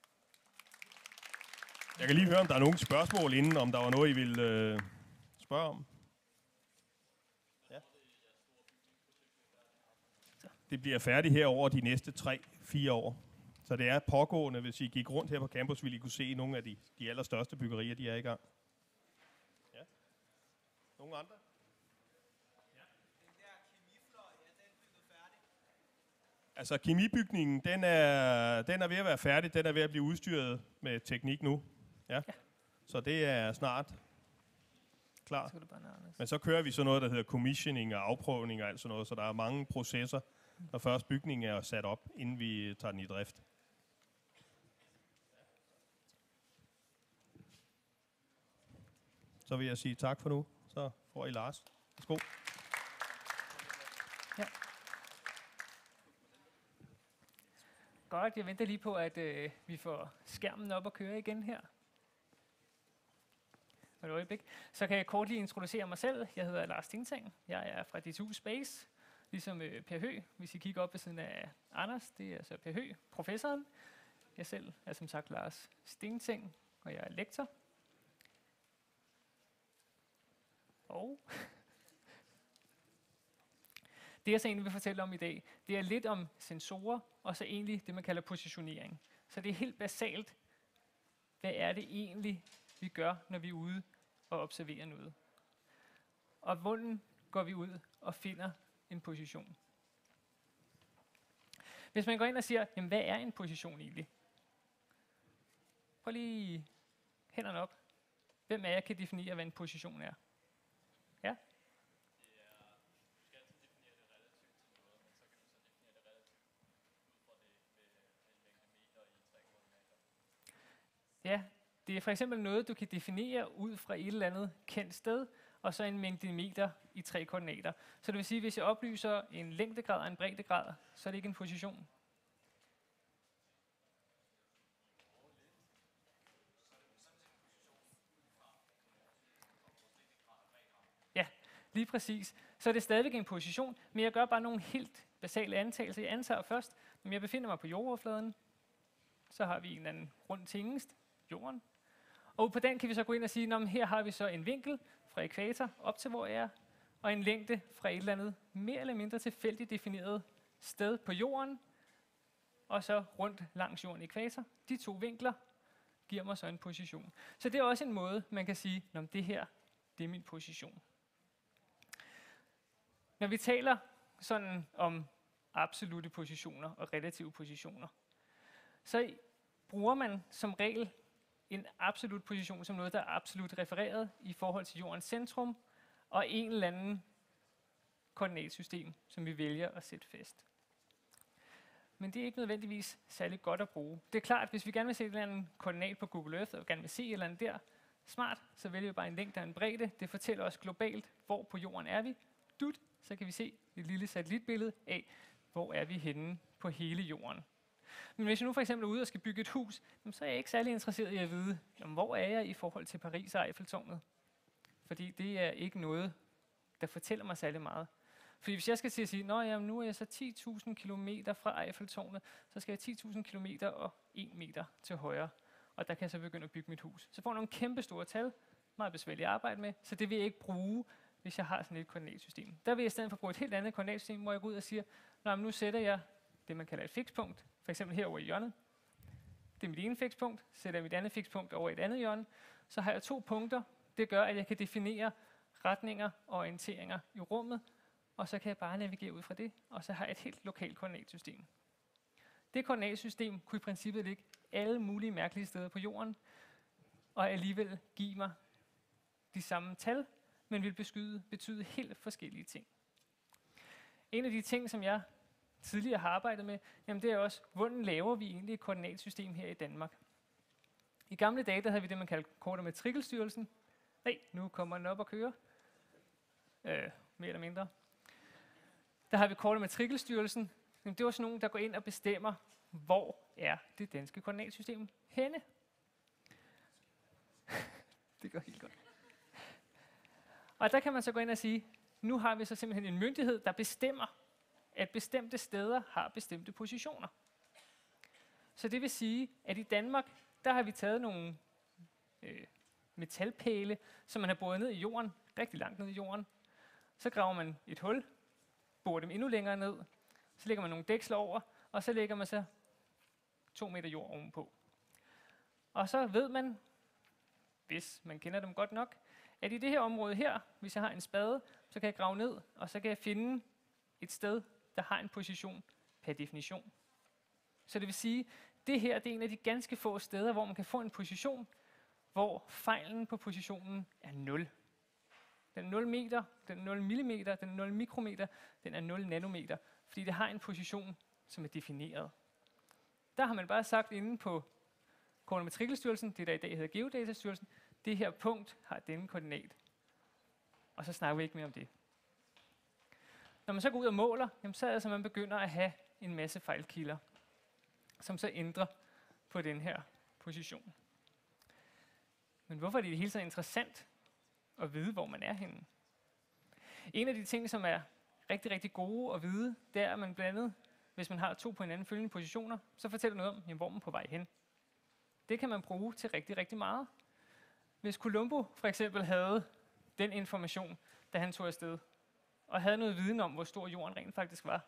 Jeg kan lige høre, om der er nogle spørgsmål inden, om der var noget, I ville spørge om. Ja. Det bliver færdigt her over de næste 3-4 år. Så det er pågående. Hvis I gik rundt her på campus, ville I kunne se nogle af de allerstørste byggerier, de er i gang. Ja. Nogle andre? Den der kemifløj, er den bygget færdig? Altså kemibygningen, den er ved at være færdig. Den er ved at blive udstyret med teknik nu. Ja. Så det er snart klar. Men så kører vi sådan noget, der hedder commissioning og afprøvning og alt sådan noget. Så der er mange processer, når først bygningen er sat op, inden vi tager den i drift. Så vil jeg sige tak for nu. Så får I Lars. Værsgo. Ja. Godt, jeg venter lige på, at vi får skærmen op og køre igen her. Et øjeblik. Så kan jeg kort lige introducere mig selv. Jeg hedder Lars Stintang. Jeg er fra DTU Space, ligesom Per Høgh. Hvis I kigger op ved siden af Anders, det er så Per Høgh, professoren. Jeg selv er som sagt Lars Stintang, og jeg er lektor. Og det jeg så egentlig vil fortælle om i dag, det er lidt om sensorer, og så egentlig det, man kalder positionering. Så det er helt basalt, hvad er det egentlig, vi gør, når vi er ude og observerer noget. Og hvordan går vi ud og finder en position? Hvis man går ind og siger, jamen, hvad er en position egentlig? Prøv lige hænderne op. Hvem af jer kan definere, hvad en position er? Ja? Ja, det er for eksempel noget, du kan definere ud fra et eller andet kendt sted, og så en mængde meter i 3 koordinater. Så det vil sige, at hvis jeg oplyser en længdegrad og en breddegrad, så er det ikke en position. Ja, lige præcis. Så er det stadigvæk en position, men jeg gør bare nogle helt basale antagelser. Jeg antager først, at jeg befinder mig på jordoverfladen. Så har vi en eller anden rund tingest, jorden. Og på den kan vi så gå ind og sige, at her har vi så en vinkel fra ækvator op til, hvor jeg er, og en længde fra et eller andet mere eller mindre tilfældigt defineret sted på jorden, og så rundt langs jorden ækvator. De 2 vinkler giver mig så en position. Så det er også en måde, man kan sige, at det her, det er min position. Når vi taler sådan om absolute positioner og relative positioner, så bruger man som regel en absolut position som noget, der er absolut refereret i forhold til jordens centrum, og en eller anden koordinatsystem, som vi vælger at sætte fast. Men det er ikke nødvendigvis særlig godt at bruge. Det er klart, at hvis vi gerne vil se et eller andet koordinat på Google Earth, og gerne vil se et eller andet der, smart, så vælger vi bare en længde og en bredde. Det fortæller os globalt, hvor på jorden er vi. Så kan vi se et lille satellitbillede af, hvor er vi henne på hele jorden. Men hvis jeg nu for eksempel er ude og skal bygge et hus, så er jeg ikke særlig interesseret i at vide, hvor er jeg i forhold til Paris og Eiffeltårnet. Fordi det er ikke noget, der fortæller mig særlig meget. Fordi hvis jeg skal til at sige, at nu er jeg så 10.000 kilometer fra Eiffeltårnet, så skal jeg 10.000 kilometer og 1 meter til højre. og der kan jeg så begynde at bygge mit hus. Så får jeg nogle kæmpe store tal, meget besværligt at arbejde med, så det vil jeg ikke bruge, hvis jeg har sådan et koordinatsystem. Der vil jeg i stedet for bruge et helt andet koordinatsystem, hvor jeg går ud og siger, nå, men nu sætter jeg det, man kalder et fikspunkt, for eksempel herover i hjørnet. Det er mit ene fikspunkt, sætter jeg mit andet fikspunkt over i et andet hjørne, så har jeg 2 punkter. Det gør, at jeg kan definere retninger og orienteringer i rummet, og så kan jeg bare navigere ud fra det, og så har jeg et helt lokalt koordinatsystem. Det koordinatsystem kunne i princippet ligge alle mulige mærkelige steder på jorden, og alligevel give mig de samme tal, men vil betyde helt forskellige ting. En af de ting, som jeg tidligere har arbejdet med, jamen det er også, hvordan laver vi egentlig et koordinatsystem her i Danmark? I gamle dage, der havde vi det, man kaldte Kort- og Matrikelstyrelsen. Nej, nu kommer den op og køre. Mere eller mindre. Der har vi Kort- og Matrikelstyrelsen. Jamen, det var sådan nogen, der går ind og bestemmer, hvor er det danske koordinatsystem henne. Det går helt godt. Og der kan man så gå ind og sige, nu har vi så simpelthen en myndighed, der bestemmer, at bestemte steder har bestemte positioner. Så det vil sige, at i Danmark, der har vi taget nogle metalpæle, som man har boret ned i jorden, rigtig langt ned i jorden. Så graver man et hul, borer dem endnu længere ned, så lægger man nogle dæksler over, og så lægger man så 2 meter jord ovenpå. Og så ved man, hvis man kender dem godt nok, at i det her område her, hvis jeg har en spade, så kan jeg grave ned, og så kan jeg finde et sted, der har en position per definition. Så det vil sige, det her det er en af de ganske få steder, hvor man kan få en position, hvor fejlen på positionen er 0. Den er 0 meter, den er 0 millimeter, den er 0 mikrometer, den er 0 nanometer, fordi det har en position, som er defineret. Der har man bare sagt inde på Kort- og Matrikelstyrelsen, det der i dag hedder Geodatastyrelsen, det her punkt har denne koordinat. Og så snakker vi ikke mere om det. Når man så går ud og måler, jamen så er det, så man begynder at have en masse fejlkilder, som så ændrer på den her position. Men hvorfor er det hele tiden interessant at vide, hvor man er henne? En af de ting, som er rigtig, rigtig gode at vide, det er, at man blandt andet, hvis man har 2 på hinanden følgende positioner, så fortæller noget om, jamen, hvor man er på vej hen. Det kan man bruge til rigtig, rigtig meget. Hvis Columbo for eksempel havde den information, da han tog afsted, og havde noget viden om, hvor stor jorden rent faktisk var,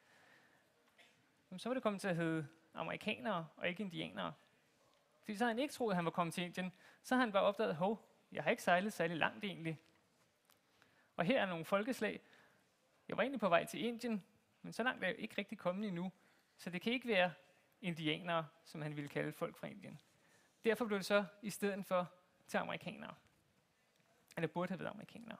så var det kommet til at hedde amerikanere og ikke indianere. Fordi så havde han ikke troet, at han var kommet til Indien. Så havde han bare opdaget, hov, jeg har ikke sejlet særlig langt egentlig. Og her er nogle folkeslag. Jeg var egentlig på vej til Indien, men så langt er jeg ikke rigtig kommet endnu. Så det kan ikke være indianere, som han ville kalde folk fra Indien. Derfor blev det så i stedet for til amerikanere. Eller burde have været amerikanere.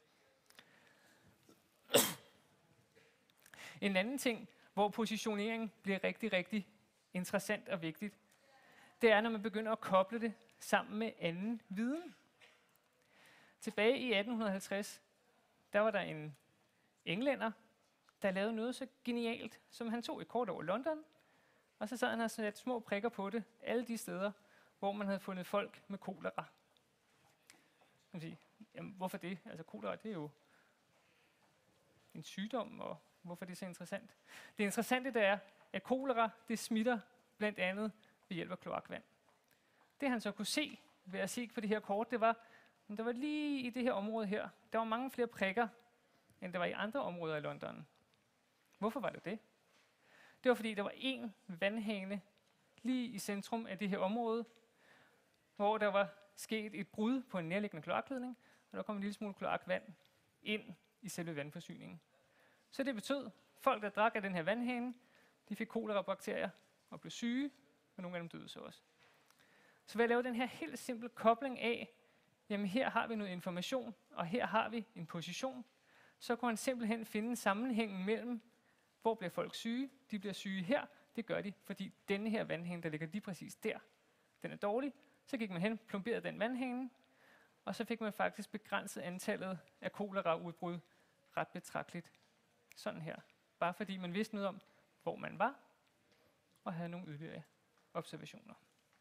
En anden ting, hvor positionering bliver rigtig, rigtig interessant og vigtigt, det er, når man begynder at koble det sammen med anden viden. Tilbage i 1850, der var der en englænder, der lavede noget så genialt, som han tog et kort over London, og så sad han og sat små prikker på det, alle de steder, hvor man havde fundet folk med kolera. Man sige, jamen, hvorfor det? Altså kolera, det er jo en sygdom, og hvorfor det er så interessant? Det interessante det er, at kolera, det smitter blandt andet ved hjælp af kloakvand. Det han så kunne se ved at se på det her kort, det var, at der var lige i det her område her, der var mange flere prikker, end der var i andre områder i London. Hvorfor var det det? Det var fordi, der var én vandhane lige i centrum af det her område, hvor der var sket et brud på en nærliggende kloakledning, og der kom en lille smule kloakvand ind i selve vandforsyningen. Så det betød, at folk, der drak af den her vandhane, de fik kolera-bakterier og blev syge, og nogle af dem døde så også. Så ved at lave den her helt simple kobling af, jamen her har vi noget information, og her har vi en position, så kunne han simpelthen finde sammenhængen mellem, hvor bliver folk syge, de bliver syge her, det gør de, fordi denne her vandhane, der ligger lige præcis der, den er dårlig. Så gik man hen, plomberede den vandhane, og så fik man faktisk begrænset antallet af koleraudbrud ret betragteligt. Sådan her. Bare fordi man vidste noget om, hvor man var, og havde nogle yderligere observationer.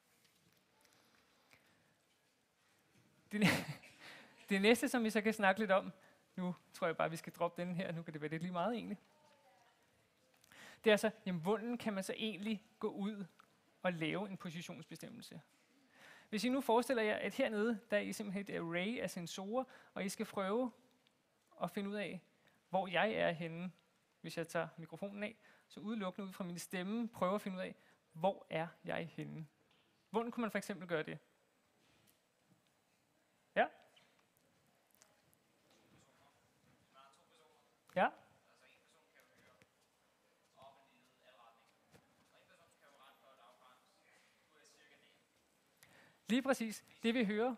Det næste, som vi så kan snakke lidt om, nu tror jeg bare, vi skal droppe den her, nu kan det være lidt lige meget egentlig. Det er altså, jamen, hvordan kan man så egentlig gå ud og lave en positionsbestemmelse? Hvis I nu forestiller jer, at hernede, der er I simpelthen et array af sensorer, og I skal prøve at finde ud af, hvor jeg er henne, hvis jeg tager mikrofonen af, så udelukkende ud fra min stemme, prøve at finde ud af, hvor er jeg henne. Hvordan kunne man for eksempel gøre det? Ja? Ja? Lige præcis. Det vi hører.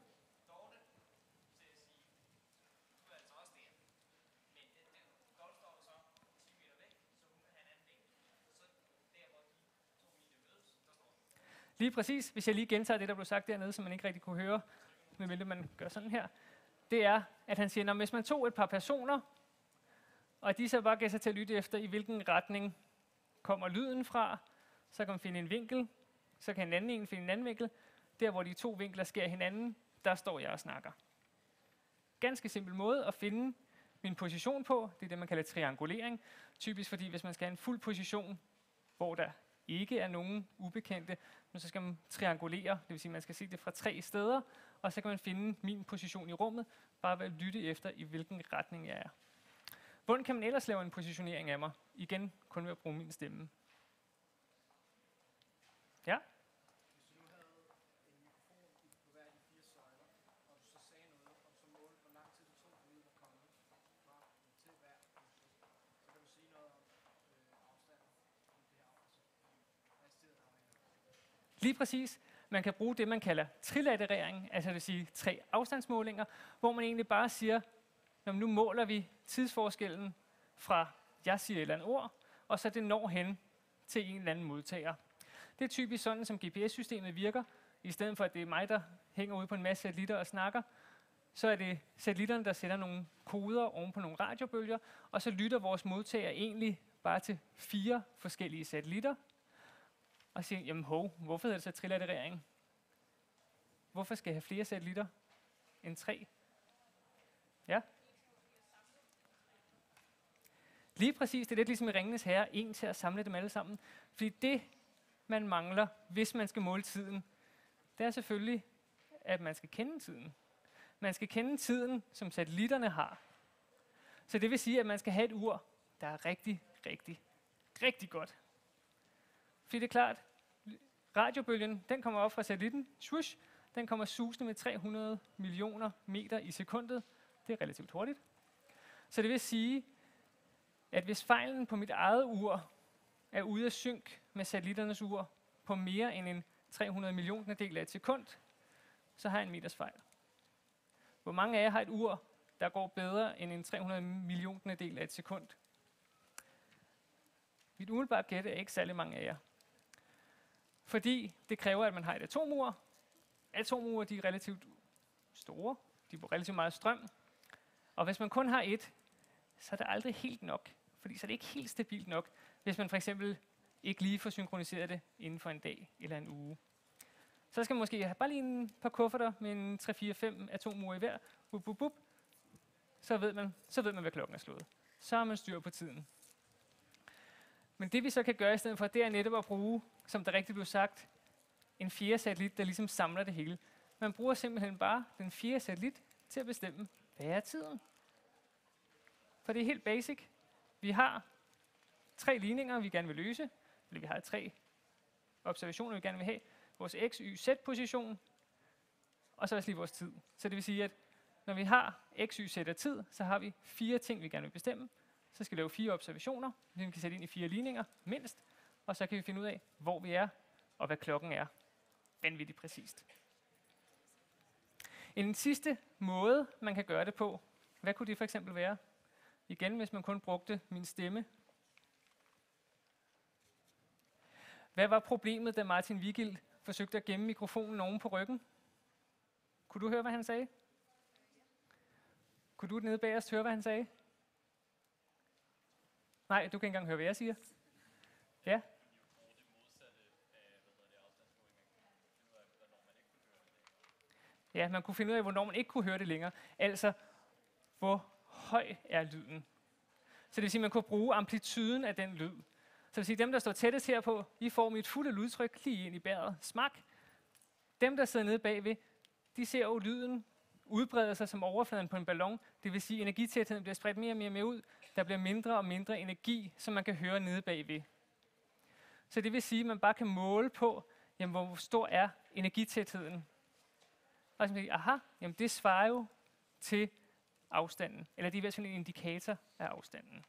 Lige præcis, hvis jeg lige gentager det, der blev sagt dernede, som man ikke rigtig kunne høre, medmindre man gør sådan her, det er, at han siger, at hvis man tog et par personer, og de så bare gav sig til at lytte efter, i hvilken retning kommer lyden fra, så kan man finde en vinkel, så kan en anden en finde en anden vinkel. Der, hvor de to vinkler sker hinanden, der står jeg og snakker. Ganske simpel måde at finde min position på. Det er det, man kalder triangulering. Typisk fordi, hvis man skal have en fuld position, hvor der ikke er nogen ubekendte, så skal man triangulere. Det vil sige, at man skal se det fra 3 steder, og så kan man finde min position i rummet, bare ved at lytte efter, i hvilken retning jeg er. Hvordan kan man ellers lave en positionering af mig? Igen, kun ved at bruge min stemme. Ja? Lige præcis. Man kan bruge det, man kalder trilaterering, altså det vil sige 3 afstandsmålinger, hvor man egentlig bare siger, når nu måler vi tidsforskellen fra, jeg siger et eller andet ord, og så det når hen til en eller anden modtager. Det er typisk sådan, som GPS-systemet virker. I stedet for, at det er mig, der hænger ude på en masse satellitter og snakker, så er det satellitterne, der sætter nogle koder oven på nogle radiobølger, og så lytter vores modtager egentlig bare til 4 forskellige satellitter, og siger, jamen hvorfor hedder det så trilaterering? Hvorfor skal jeg have flere satellitter end 3? Ja? Lige præcis, det er lidt ligesom i Ringenes Herre, en til at samle dem alle sammen. Fordi det, man mangler, hvis man skal måle tiden, det er selvfølgelig, at man skal kende tiden. Man skal kende tiden, som satellitterne har. Så det vil sige, at man skal have et ur, der er rigtig, rigtig, rigtig godt. Fordi det er klart, radiobølgen, den kommer op fra satellitten, swoosh, den kommer susende med 300 millioner meter i sekundet. Det er relativt hurtigt. Så det vil sige, at hvis fejlen på mit eget ur er ude af synk med satellitternes ur på mere end en 300 millioner del af et sekund, så har jeg en meters fejl. Hvor mange af jer har et ur, der går bedre end en 300 millioner del af et sekund? Mit umiddelbart gæt er ikke særlig mange af jer. Fordi det kræver, at man har et atomur. Atomure, de er relativt store. De bruger relativt meget strøm. Og hvis man kun har et, så er det aldrig helt nok. Fordi så er det ikke helt stabilt nok, hvis man for eksempel ikke lige får synkroniseret det inden for en dag eller en uge. Så skal man måske have bare lige en par kufferter med en 3-4-5 atomure i hver. Bup, bup, bup. Så ved man, hvad klokken er slået. Så har man styr på tiden. Men det vi så kan gøre i stedet for, det er netop at bruge, som der rigtigt blev sagt, en 4. satellit, der ligesom samler det hele. Man bruger simpelthen bare den 4. satellit til at bestemme, hvad er tiden. For det er helt basic. Vi har 3 ligninger, vi gerne vil løse. Eller vi har 3 observationer, vi gerne vil have. Vores x, y, z-position. Og så også lige vores tid. Så det vil sige, at når vi har x, y, z og tid, så har vi 4 ting, vi gerne vil bestemme. Så skal vi lave 4 observationer, vi kan sætte ind i 4 ligninger, mindst. Og så kan vi finde ud af, hvor vi er, og hvad klokken er. Vanvittigt præcist. En sidste måde, man kan gøre det på, hvad kunne det for eksempel være? Igen, hvis man kun brugte min stemme. Hvad var problemet, da Martin Vigild forsøgte at gemme mikrofonen oven på ryggen? Kunne du høre, hvad han sagde? Kunne du nede bagerst høre, hvad han sagde? Nej, du kan ikke engang høre, hvad jeg siger. Ja? Ja, man kunne finde ud af, hvornår man ikke kunne høre det længere. Altså, hvor høj er lyden? Så det vil sige, at man kunne bruge amplituden af den lyd. Så det vil sige, at dem, der står tættest herpå, I får mit fulde lydtryk lige ind i bæret. Smak. Dem, der sidder nede bagved, de ser jo lyden udbreder sig som overfladen på en ballon. Det vil sige, at energitætheden bliver spredt mere og mere ud. Der bliver mindre og mindre energi, som man kan høre nede bagved. Så det vil sige, at man bare kan måle på, jamen, hvor stor er energitætheden. Og så sige, aha, jamen, det svarer jo til afstanden. Eller det er i hvert fald en indikator af afstanden.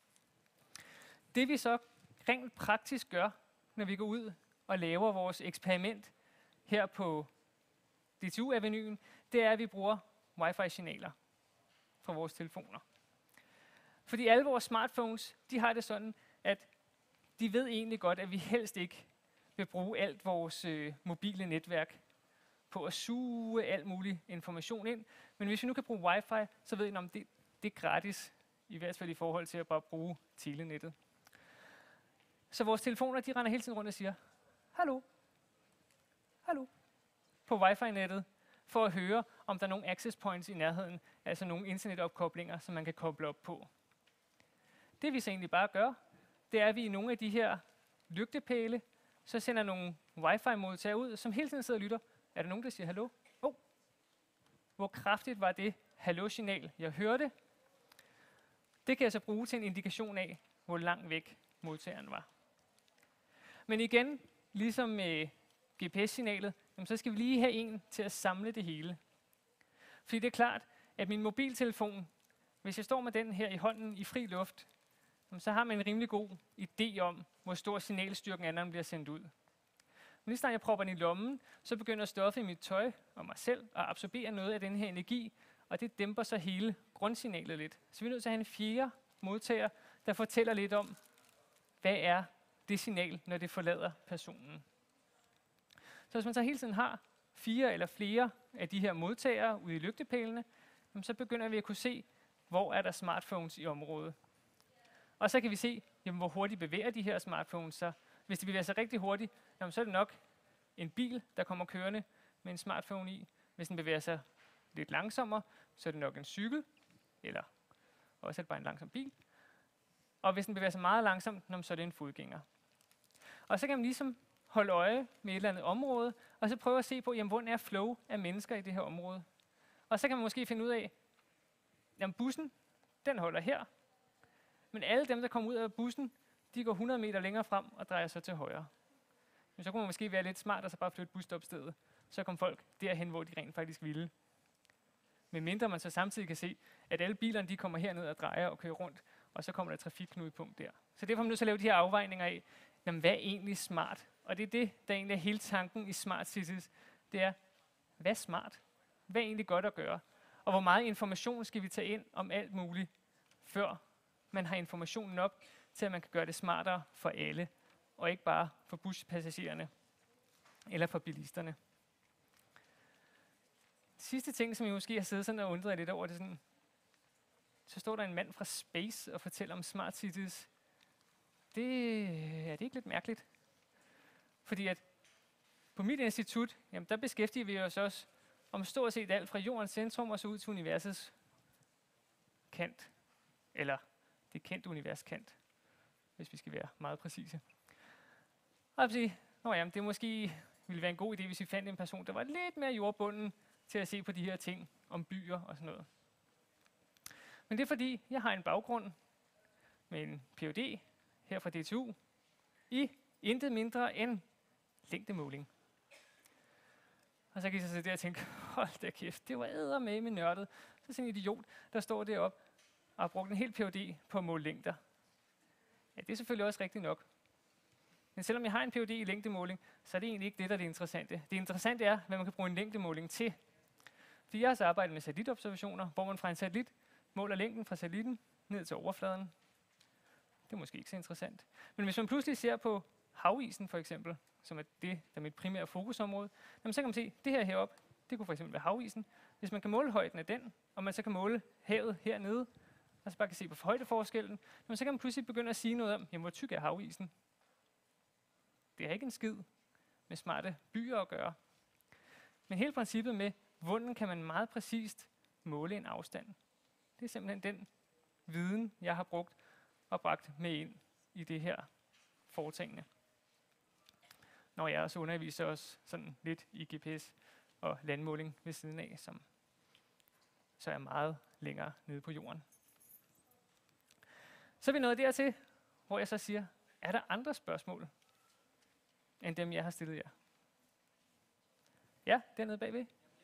Det vi så rent praktisk gør, når vi går ud og laver vores eksperiment her på DTU-avenuen, det er, at vi bruger Wi-Fi-signaler fra vores telefoner. Fordi alle vores smartphones, de har det sådan, at de ved egentlig godt, at vi helst ikke vil bruge alt vores mobile netværk på at suge alt mulig information ind. Men hvis vi nu kan bruge Wi-Fi, så ved vi, at det er gratis, i hvert fald i forhold til at bare bruge telenettet. Så vores telefoner, de render hele tiden rundt og siger, hallo, hallo, på Wi-Fi-nettet, for at høre, om der er nogle access points i nærheden, altså nogle internetopkoblinger, som man kan koble op på. Det vi så egentlig bare gør, det er, at vi i nogle af de her lygtepæle, så sender nogle Wi-Fi-modtager ud, som hele tiden sidder og lytter. Er der nogen, der siger hallo? Hvor kraftigt var det hallo-signal, jeg hørte? Det kan jeg så bruge til en indikation af, hvor langt væk modtageren var. Men igen, ligesom med GPS-signalet, så skal vi lige have en til at samle det hele. Fordi det er klart, at min mobiltelefon, hvis jeg står med den her i hånden i fri luft, så har man en rimelig god idé om, hvor stor signalstyrken er, når den bliver sendt ud. Men lige snart jeg propper den i lommen, så begynder stoffet i mit tøj og mig selv at absorbere noget af den her energi, og det dæmper så hele grundsignalet lidt. Så vi er nødt til at have en fjerde modtager, der fortæller lidt om, hvad er det signal, når det forlader personen. Så hvis man så hele tiden har 4 eller flere af de her modtagere ude i lygtepælene, så begynder vi at kunne se, hvor er der smartphones i området. Og så kan vi se, jamen, hvor hurtigt bevæger de her smartphones sig. Hvis de bevæger sig rigtig hurtigt, jamen, så er det nok en bil, der kommer kørende med en smartphone i. Hvis den bevæger sig lidt langsommere, så er det nok en cykel, eller også er det bare en langsom bil. Og hvis den bevæger sig meget langsomt, så er det en fodgænger. Og så kan man ligesom holde øje med et eller andet område, og så prøve at se på, jamen, hvordan er flow af mennesker i det her område. Og så kan man måske finde ud af, jamen bussen, den holder her, men alle dem, der kommer ud af bussen, de går 100 meter længere frem og drejer sig til højre. Men så kunne man måske være lidt smart og så bare flytte busstopstedet. Så kom folk derhen, hvor de rent faktisk ville. Men mindre man så samtidig kan se, at alle bilerne de kommer herned og drejer og kører rundt, og så kommer der et trafikknudepunkt der. Så derfor er man nødt til at lave de her afvejninger af, jamen, hvad er egentlig smart? Og det er det, der egentlig er hele tanken i Smart Cities. Det er, hvad er smart? Hvad er egentlig godt at gøre? Og hvor meget information skal vi tage ind om alt muligt, før man har informationen nok til, at man kan gøre det smartere for alle, og ikke bare for buspassagererne eller for bilisterne. Sidste ting, som jeg måske har siddet sådan og undret lidt over, det er sådan, så står der en mand fra Space og fortæller om Smart Cities. Er det ikke lidt mærkeligt? Fordi at på mit institut, jamen, der beskæftiger vi os også om stort set alt fra jordens centrum og så ud til universets kant. Eller det kendte univers kant, hvis vi skal være meget præcise. Og jeg vil sige, det måske ville være en god idé, hvis vi fandt en person, der var lidt mere jordbunden til at se på de her ting om byer og sådan noget. Men det er fordi, jeg har en baggrund med en Ph.D. her fra DTU i intet mindre end længdemåling. Og så kan I så sidde der og tænke, hold da kæft, det var eddermame nørdet. Så er sådan en idiot, der står deroppe og har brugt en hel Ph.D. på at måle længder. Ja, det er selvfølgelig også rigtigt nok. Men selvom jeg har en Ph.D. i længdemåling, så er det egentlig ikke det, der er det interessante. Det interessante er, hvad man kan bruge en længdemåling til. Fordi jeg har så arbejdet med satellitobservationer, hvor man fra en satellit måler længden fra satellitten ned til overfladen. Det er måske ikke så interessant. Men hvis man pludselig ser på havisen for eksempel, som er det, der er mit primære fokusområde, så kan man se, at det her heroppe, det kunne for eksempel være havisen. Hvis man kan måle højden af den, og man så kan måle havet hernede, og så bare kan se på højdeforskellen, så kan man pludselig begynde at sige noget om, jamen, hvor tyk er havisen. Det har ikke en skid med smarte byer at gøre. Men hele princippet med, hvordan kan man meget præcist måle en afstand, det er simpelthen den viden, jeg har brugt og bragt med ind i det her foretagende. Når jeg også underviser også sådan lidt i GPS og landmåling ved siden af, så er jeg meget længere nede på jorden. Så er vi nået dertil, hvor jeg så siger, er der andre spørgsmål, end dem jeg har stillet jer? Ja, dernede bagved.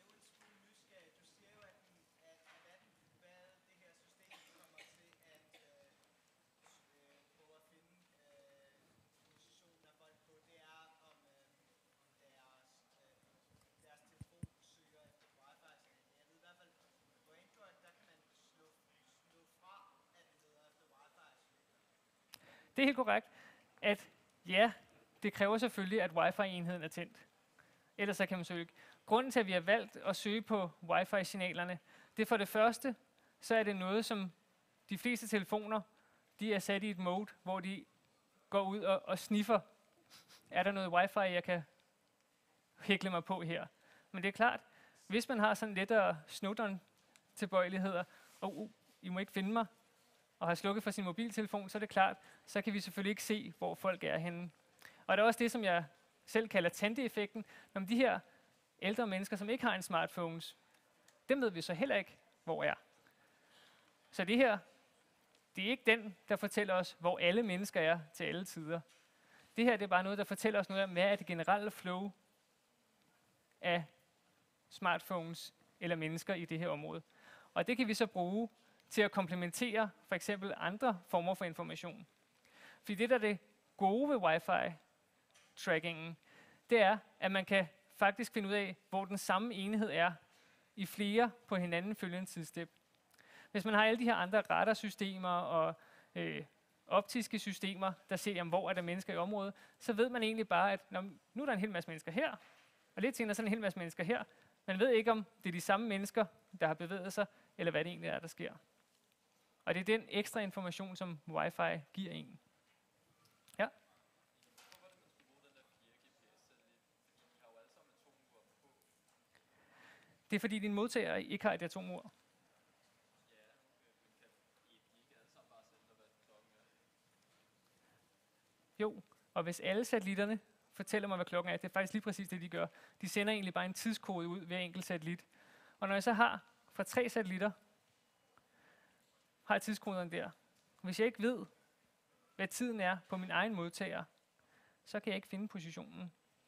Det er helt korrekt, at ja, det kræver selvfølgelig, at wifi-enheden er tændt. Ellers så kan man søge ikke. Grunden til, at vi har valgt at søge på wifi-signalerne, det er for det første, så er det noget, som de fleste telefoner, de er sat i et mode, hvor de går ud og sniffer. Er der noget wifi, jeg kan hækle mig på her? Men det er klart, hvis man har sådan lettere Snowden-tilbøjeligheder, og I må ikke finde mig, og har slukket for sin mobiltelefon, så er det klart, så kan vi selvfølgelig ikke se, hvor folk er henne. Og det er også det, som jeg selv kalder tanteeffekten. Når de her ældre mennesker, som ikke har en smartphone, dem ved vi så heller ikke, hvor er. Så det her, det er ikke den, der fortæller os, hvor alle mennesker er til alle tider. Det her, det er bare noget, der fortæller os noget om, hvad er det generelle flow af smartphones eller mennesker i det her område. Og det kan vi så bruge til at komplementere for eksempel andre former for information. Fordi det, der er det gode ved Wi-Fi-trackingen, det er, at man kan faktisk finde ud af, hvor den samme enhed er i flere på hinanden følgende tidsstep. Hvis man har alle de her andre radarsystemer og optiske systemer, der ser, jamen, hvor er der mennesker i området, så ved man egentlig bare, at nu er der en hel masse mennesker her, og lidt senere så er der en hel masse mennesker her. Man ved ikke, om det er de samme mennesker, der har bevæget sig, eller hvad det egentlig er, der sker. Og det er den ekstra information, som Wi-Fi giver en. Ja? Det er fordi din modtager ikke har et atomur. Jo, og hvis alle satellitterne fortæller mig, hvad klokken er, det er faktisk lige præcis det, de gør. De sender egentlig bare en tidskode ud hver enkelt satellit. Og når jeg så har fra 3 satellitter, har jeg tidskoderne der. Hvis jeg ikke ved, hvad tiden er på min egen modtager, så kan jeg ikke finde positionen.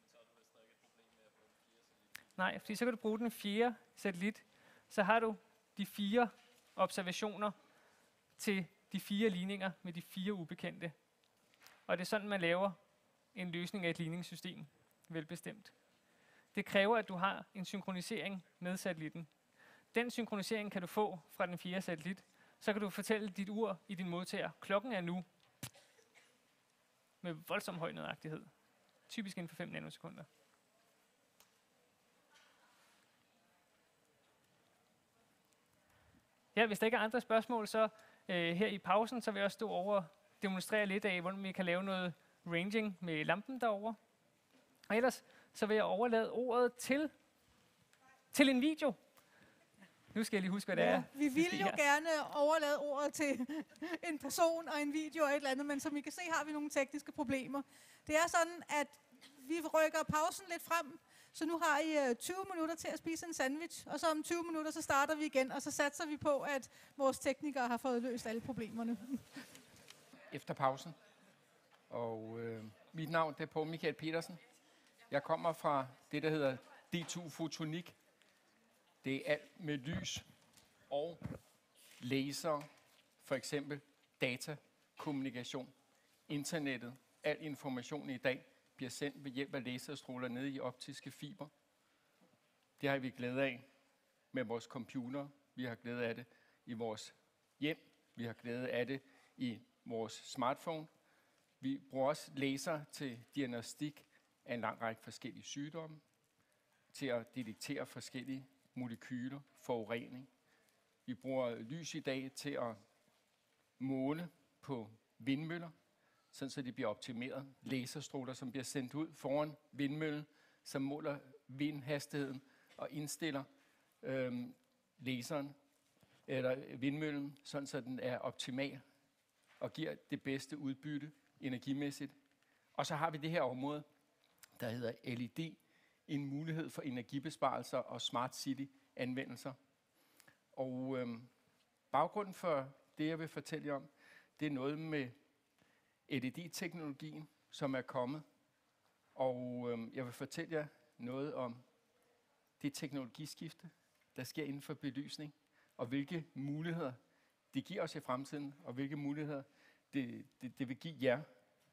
Nej, fordi så kan du bruge den 4. satellit, så har du de 4 observationer til de 4 ligninger med de 4 ubekendte. Og det er sådan, man laver en løsning af et ligningssystem, velbestemt. Det kræver, at du har en synkronisering med satellitten. Den synkronisering kan du få fra den 4. satellit. Så kan du fortælle dit ur i din modtager, klokken er nu, med voldsom høj nøjagtighed. Typisk inden for 5 nanosekunder. Ja, hvis der ikke er andre spørgsmål, så her i pausen, så vil jeg også stå over og demonstrere lidt af, hvordan vi kan lave noget ranging med lampen derovre. Og ellers så vil jeg overlade ordet til en video. Nu skal jeg lige huske, hvad det er. Vi vil jo gerne overlade ordet til en person og en video og et eller andet, men som I kan se, har vi nogle tekniske problemer. Det er sådan, at vi rykker pausen lidt frem, så nu har I 20 minutter til at spise en sandwich, og så om 20 minutter, så starter vi igen, og så satser vi på, at vores teknikere har fået løst alle problemerne. Efter pausen. Og mit navn det er Poul Michael Petersen. Jeg kommer fra det, der hedder D2 Fotonik. Det er alt med lys og laser, for eksempel data, kommunikation, internettet. Al information i dag bliver sendt ved hjælp af laserstråler nede i optiske fiber. Det har vi glæde af med vores computer. Vi har glæde af det i vores hjem. Vi har glæde af det i vores smartphone. Vi bruger også laser til diagnostik af en lang række forskellige sygdomme, til at detektere forskellige molekyler, forurening. Vi bruger lys i dag til at måle på vindmøller, sådan så de bliver optimeret. Laserstråler, som bliver sendt ud foran vindmøllen, som måler vindhastigheden og indstiller laseren eller vindmøllen, sådan så den er optimal og giver det bedste udbytte energimæssigt. Og så har vi det her område, der hedder LED, en mulighed for energibesparelser og smart city-anvendelser. Og baggrunden for det, jeg vil fortælle jer om, det er noget med LED-teknologien, som er kommet. Og jeg vil fortælle jer noget om det teknologiskifte, der sker inden for belysning, og hvilke muligheder det giver os i fremtiden, og hvilke muligheder det vil give jer.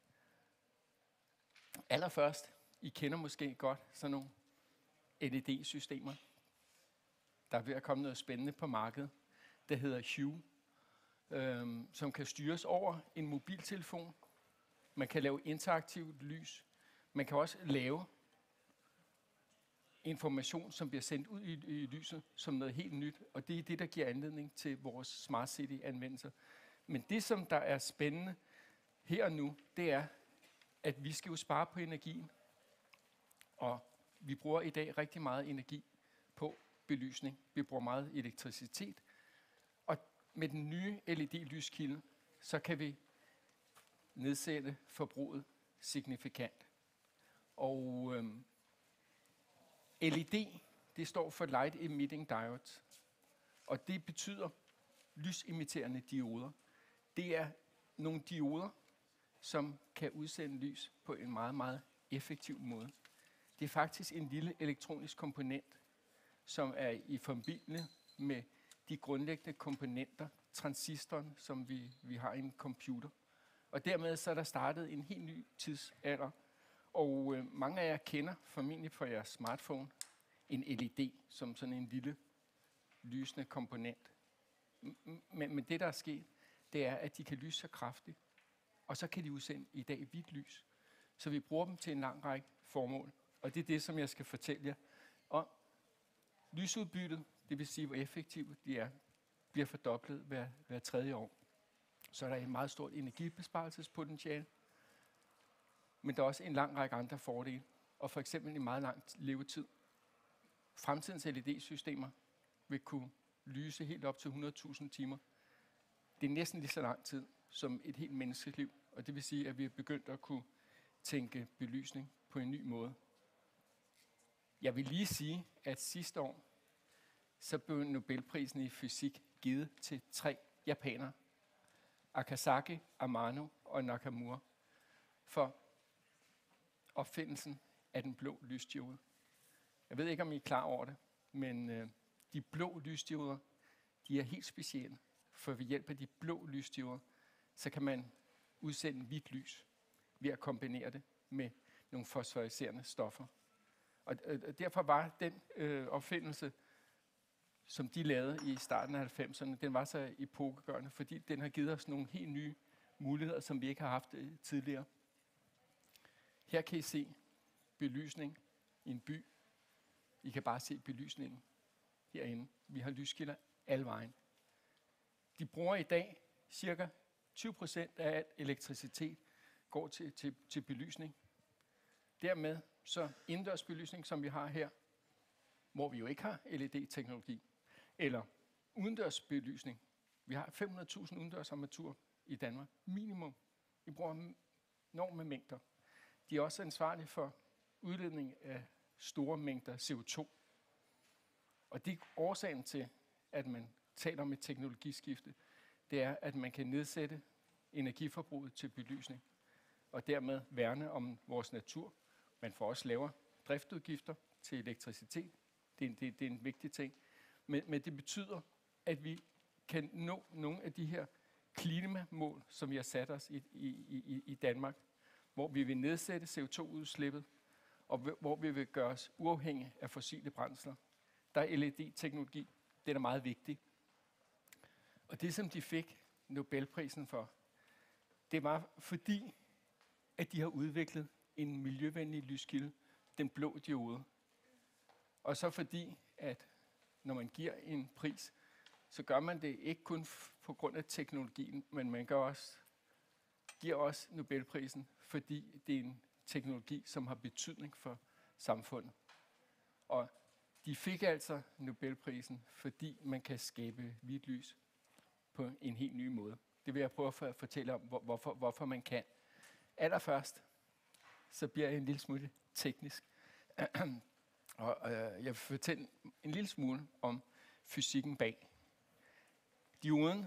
Allerførst, I kender måske godt sådan nogle LED-systemer. Der er ved at komme noget spændende på markedet, der hedder Hue, som kan styres over en mobiltelefon. Man kan lave interaktivt lys. Man kan også lave information, som bliver sendt ud i lyset som noget helt nyt, og det er det, der giver anledning til vores Smart City-anvendelser. Men det, som der er spændende her og nu, det er, at vi skal jo spare på energien, og vi bruger i dag rigtig meget energi på belysning. Vi bruger meget elektricitet, og med den nye LED-lyskilde, så kan vi nedsætte forbruget signifikant. Og LED, det står for Light Emitting Diodes, og det betyder lysemitterende dioder. Det er nogle dioder, som kan udsende lys på en meget, meget effektiv måde. Det er faktisk en lille elektronisk komponent, som er i forbindelse med de grundlæggende komponenter, transistoren, som vi har i en computer. Og dermed så er der startet en helt ny tidsalder. Og mange af jer kender formentlig fra jeres smartphone en LED som sådan en lille lysende komponent. Men det, der er sket, det er, at de kan lyse så kraftigt, og så kan de udsende i dag hvidt lys. Så vi bruger dem til en lang række formål. Og det er det, som jeg skal fortælle jer om. Lysudbyttet, det vil sige, hvor effektive de er, bliver fordoblet hver 3. år. Så er der et meget stort energibesparelsespotentiale. Men der er også en lang række andre fordele, og for eksempel en meget lang levetid. Fremtidens LED-systemer vil kunne lyse helt op til 100.000 timer. Det er næsten lige så lang tid som et helt menneskeliv, og det vil sige, at vi er begyndt at kunne tænke belysning på en ny måde. Jeg vil lige sige, at sidste år, så blev Nobelprisen i fysik givet til 3 japanere, Akasaki, Amano og Nakamura, for opfindelsen af den blå lysdiode. Jeg ved ikke, om I er klar over det, men de blå lysdioder, de er helt specielle, for ved hjælp af de blå lysdioder, så kan man udsende hvidt lys ved at kombinere det med nogle fosforiserende stoffer. Og derfor var den opfindelse, som de lavede i starten af 90'erne, den var så epokegørende, fordi den har givet os nogle helt nye muligheder, som vi ikke har haft tidligere. Her kan I se belysning i en by. I kan bare se belysningen herinde. Vi har lyskilder alle vejen. De bruger i dag cirka 20% af al elektricitet går til belysning. Dermed så indendørs belysning, som vi har her, hvor vi jo ikke har LED-teknologi, eller udendørs belysning. Vi har 500.000 udendørs armaturer i Danmark. Minimum. Vi bruger enorme mængder. De er også ansvarlige for udledning af store mængder CO2. Og det er årsagen til, at man taler om et teknologiskifte. Det er, at man kan nedsætte energiforbruget til belysning, og dermed værne om vores natur. Man får også lavere driftudgifter til elektricitet. Det er en vigtig ting. Men det betyder, at vi kan nå nogle af de her klimamål, som vi har sat os i Danmark, hvor vi vil nedsætte CO2-udslippet, og hvor vi vil gøre os uafhængige af fossile brændsler. Der er LED-teknologi, det er meget vigtigt. Og det, som de fik Nobelprisen for, det var fordi, at de har udviklet en miljøvenlig lyskilde, den blå diode. Og så fordi, at når man giver en pris, så gør man det ikke kun på grund af teknologien, men man giver også Nobelprisen, fordi det er en teknologi, som har betydning for samfundet. Og de fik altså Nobelprisen, fordi man kan skabe hvidt lys på en helt ny måde. Det vil jeg prøve at fortælle om, hvorfor man kan. Allerførst, så bliver jeg en lille smule teknisk. Og jeg vil fortælle en lille smule om fysikken bag. Dioden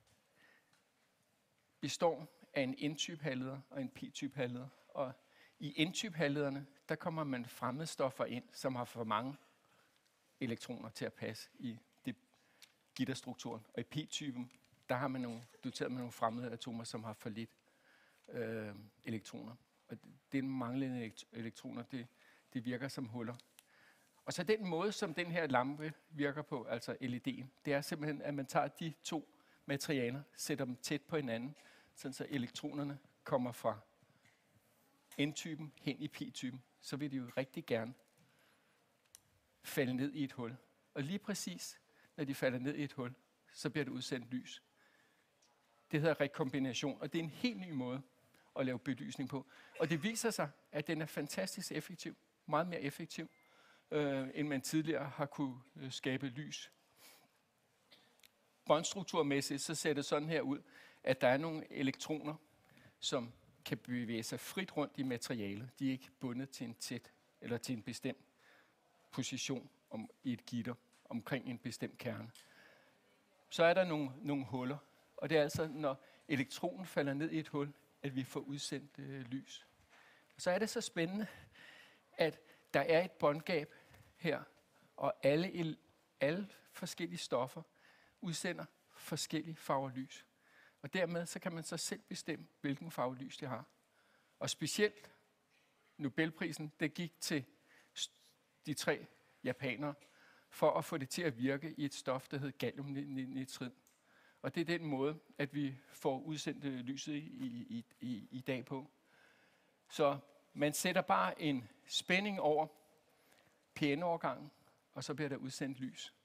består af en n-type halvleder og en p-type halvleder. Og i n-type halvlederne, der kommer man fremmedstoffer ind, som har for mange elektroner til at passe i gitterstrukturen. Og i p-typen, der har man doteret med nogle fremmede atomer, som har for lidt elektroner. Og det manglende elektroner, det virker som huller. Og så den måde, som den her lampe virker på, altså LED'en, det er simpelthen, at man tager de to materialer, sætter dem tæt på hinanden, sådan så elektronerne kommer fra N-typen hen i P-typen. Så vil de jo rigtig gerne falde ned i et hul. Og lige præcis, når de falder ned i et hul, så bliver det udsendt lys. Det hedder rekombination, og det er en helt ny måde at lave belysning på. Og det viser sig, at den er fantastisk effektiv, meget mere effektiv, end man tidligere har kunne skabe lys. Båndstrukturmæssigt så ser det sådan her ud, at der er nogle elektroner, som kan bevæge sig frit rundt i materialet. De er ikke bundet til en tæt eller til en bestemt position i et gitter omkring en bestemt kerne. Så er der nogle huller, og det er altså, når elektronen falder ned i et hul, at vi får udsendt lys. Så er det så spændende, at der er et båndgab her, og alle forskellige stoffer udsender forskellige farver lys. Og dermed så kan man så selv bestemme, hvilken farve lys de har. Og specielt Nobelprisen, det gik til de 3 japanere, for at få det til at virke i et stof, der hedder galliumnitrid. Og det er den måde, at vi får udsendt lyset i dag på. Så man sætter bare en spænding over PN-overgangen, og så bliver der udsendt lys.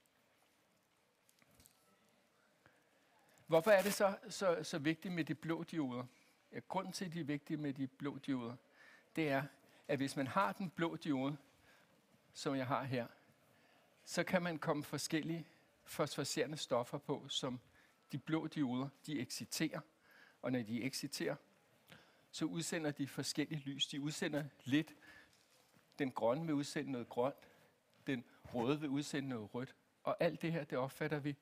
Hvorfor er det så vigtigt med de blå dioder? Ja, grunden til, at de er vigtige med de blå dioder, det er, at hvis man har den blå diode, som jeg har her, så kan man komme forskellige fosforiserende stoffer på, som de blå dioder, de exciterer. Og når de exciterer, så udsender de forskellige lys. De udsender lidt. Den grønne vil udsende noget grønt. Den røde vil udsende noget rødt. Og alt det her, det opfatter vi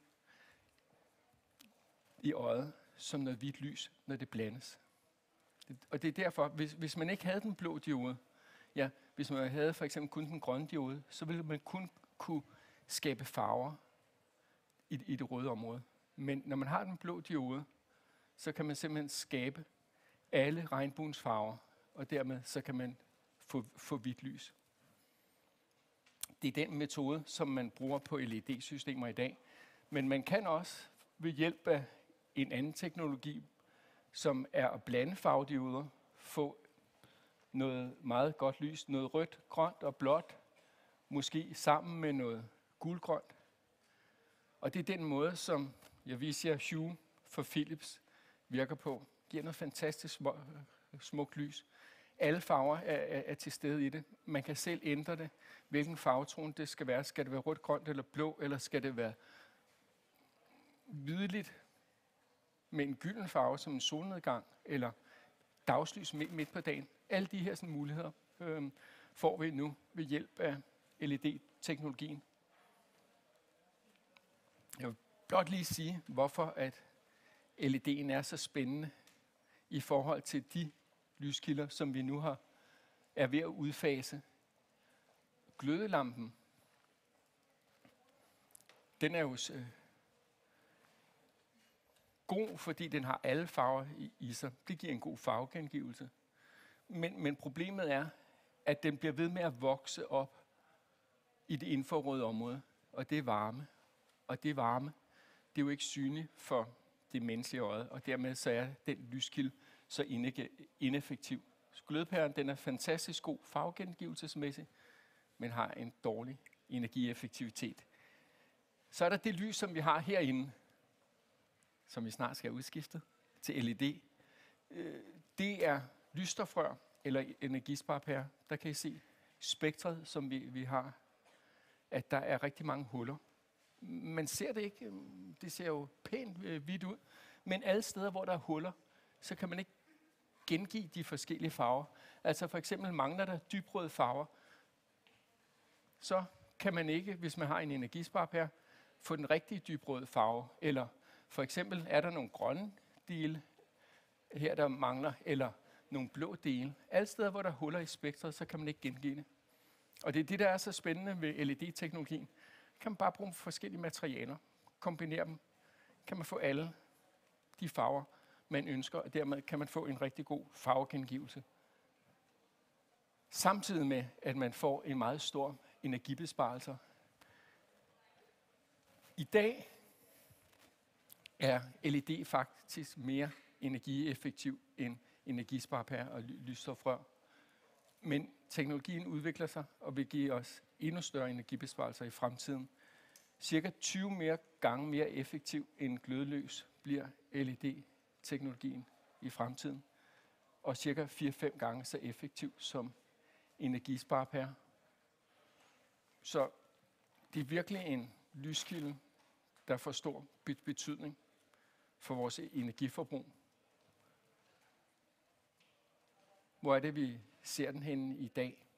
i øjet som noget hvidt lys, når det blandes. Og det er derfor, hvis man ikke havde den blå diode, ja, hvis man havde for eksempel kun den grønne diode, så ville man kun kunne skabe farver i det røde område. Men når man har den blå diode, så kan man simpelthen skabe alle regnbuens farver, og dermed så kan man få hvidt lys. Det er den metode, som man bruger på LED-systemer i dag. Men man kan også ved hjælp af en anden teknologi, som er at blande farvedioder, få noget meget godt lys, noget rødt, grønt og blåt, måske sammen med noget gulgrønt. Og det er den måde, som jeg viser Hue for Philips virker på. Giver noget fantastisk smukt lys. Alle farver er til stede i det. Man kan selv ændre det, hvilken farvetone det skal være. Skal det være rødt, grønt eller blå, eller skal det være hvidligt med en gylden farve som en solnedgang, eller dagslys midt på dagen. Alle de her sådan, muligheder får vi nu ved hjælp af LED-teknologien. Jeg vil blot lige sige, hvorfor at LED'en er så spændende i forhold til de lyskilder, som vi nu er ved at udfase. Glødelampen, den er jo god, fordi den har alle farver i sig. Det giver en god farvegengivelse. Men problemet er, at den bliver ved med at vokse op i det infrarøde område, og det er varme. Og det varme, det er jo ikke synligt for det menneskelige øje, og dermed så er den lyskilde så ineffektiv. Glødepæren, den er fantastisk god farvegengivelsesmæssigt, men har en dårlig energieffektivitet. Så er der det lys, som vi har herinde, som vi snart skal have udskiftet til LED. Det er lysstofrør eller energisparepærer. Der kan I se spektret, som vi har, at der er rigtig mange huller. Man ser det ikke. Det ser jo pænt hvidt ud. Men alle steder, hvor der er huller, så kan man ikke gengive de forskellige farver. Altså for eksempel mangler der dybrøde farver, så kan man ikke, hvis man har en energisparepære, få den rigtige dybrøde farve. Eller for eksempel er der nogle grønne dele her, der mangler, eller nogle blå dele. Alle steder, hvor der er huller i spektret, så kan man ikke gengive det. Og det er det, der er så spændende ved LED-teknologien. Kan man bare bruge forskellige materialer, kombinere dem, kan man få alle de farver, man ønsker, og dermed kan man få en rigtig god farvegengivelse. Samtidig med, at man får en meget stor energibesparelse. I dag er LED faktisk mere energieffektiv end energisparepærer og lysstofrør. Men teknologien udvikler sig og vil give os endnu større energibesparelser i fremtiden. Cirka 20 gange mere effektiv end glødeløs bliver LED-teknologien i fremtiden. Og cirka 4-5 gange så effektiv som energisparepærer. Så det er virkelig en lyskilde, der får stor betydning for vores energiforbrug. Hvor er det, vi ser den henne i dag?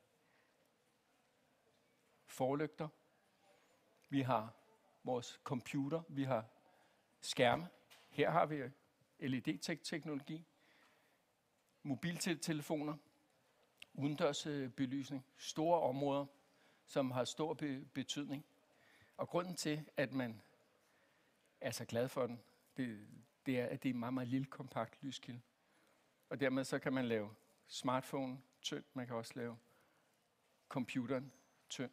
Forlygter. Vi har vores computer. Vi har skærme. Her har vi LED-teknologi. Mobiltelefoner. Udendørs belysning. Store områder, som har stor betydning. Og grunden til, at man er så glad for den, det er, at det er en meget, meget lille, kompakt lyskilde. Og dermed så kan man lave smartphone tynd, man kan også lave computeren tynd.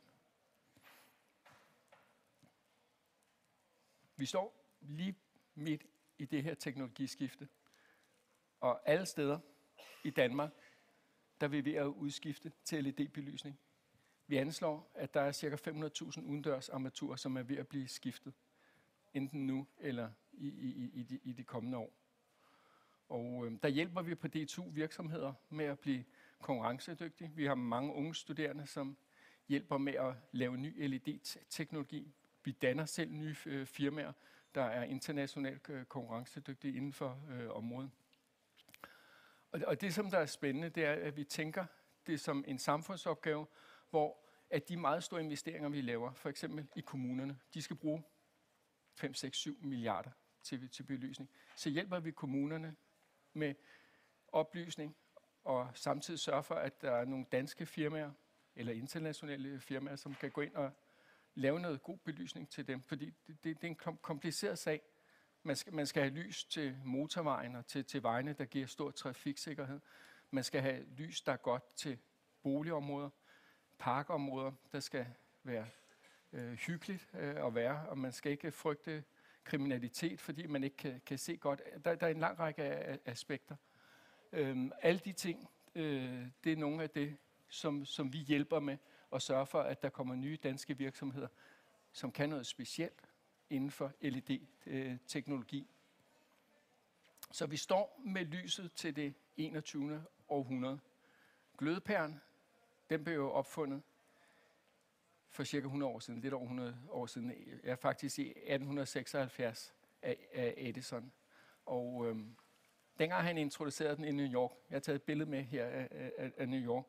Vi står lige midt i det her teknologiskifte, og alle steder i Danmark, der vil vi ved at udskifte til LED-belysning. Vi anslår, at der er ca. 500.000 udendørs armaturer, som er ved at blive skiftet, enten nu eller i de kommende år. Og der hjælper vi på DTU virksomheder med at blive konkurrencedygtige. Vi har mange unge studerende, som hjælper med at lave ny LED-teknologi. Vi danner selv nye firmaer, der er internationalt konkurrencedygtige inden for området. Og det, som der er spændende, det er, at vi tænker det som en samfundsopgave, hvor at de meget store investeringer, vi laver, for eksempel i kommunerne, de skal bruge 5, 6, 7 milliarder til belysning. Så hjælper vi kommunerne med oplysning, og samtidig sørger for, at der er nogle danske firmaer, eller internationale firmaer, som kan gå ind og lave noget god belysning til dem. Fordi det er en kompliceret sag. Man skal have lys til motorvejen og til vejene, der giver stor trafiksikkerhed. Man skal have lys, der er godt til boligområder, parkområder, der skal være hyggeligt at være, og man skal ikke frygte kriminalitet, fordi man ikke kan se godt. Der er en lang række aspekter. Alle de ting, det er nogle af det, som vi hjælper med at sørge for, at der kommer nye danske virksomheder, som kan noget specielt inden for LED-teknologi. Så vi står med lyset til det 21. århundrede. Glødepæren, den blev jo opfundet for cirka 100 år siden, lidt over 100 år siden, ja, faktisk i 1876 af Edison. Og dengang han introducerede den i New York, jeg har taget et billede med her af New York,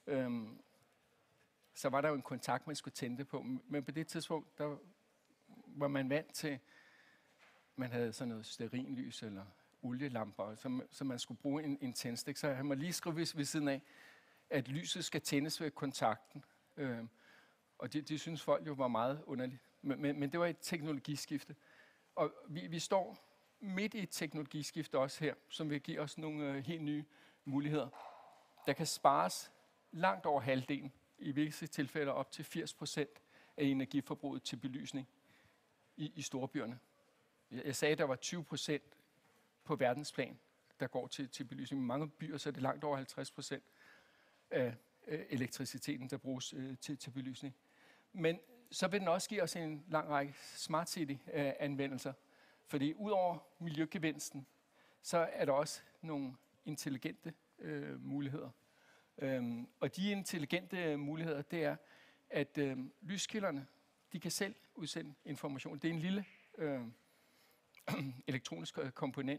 så var der jo en kontakt, man skulle tænde på. Men på det tidspunkt, der var man vant til, man havde sådan noget stearinlys eller olielamper, så man skulle bruge en tændstik. Så han må lige skrive ved siden af, at lyset skal tændes ved kontakten. Og det synes folk jo var meget underligt. Men det var et teknologiskifte. Og vi står midt i et teknologiskifte også her, som vil give os nogle helt nye muligheder. Der kan spares langt over halvdelen, i visse tilfælde op til 80% af energiforbruget til belysning i storbyerne. Jeg sagde, at der var 20% på verdensplan, der går til belysning. I mange byer så er det langt over 50% af elektriciteten, der bruges til belysning. Men så vil den også give os en lang række smart city-anvendelser. Fordi udover miljøgevinsten, så er der også nogle intelligente muligheder. Og de intelligente muligheder, det er, at lyskilderne, de kan selv udsende information. Det er en lille elektronisk komponent,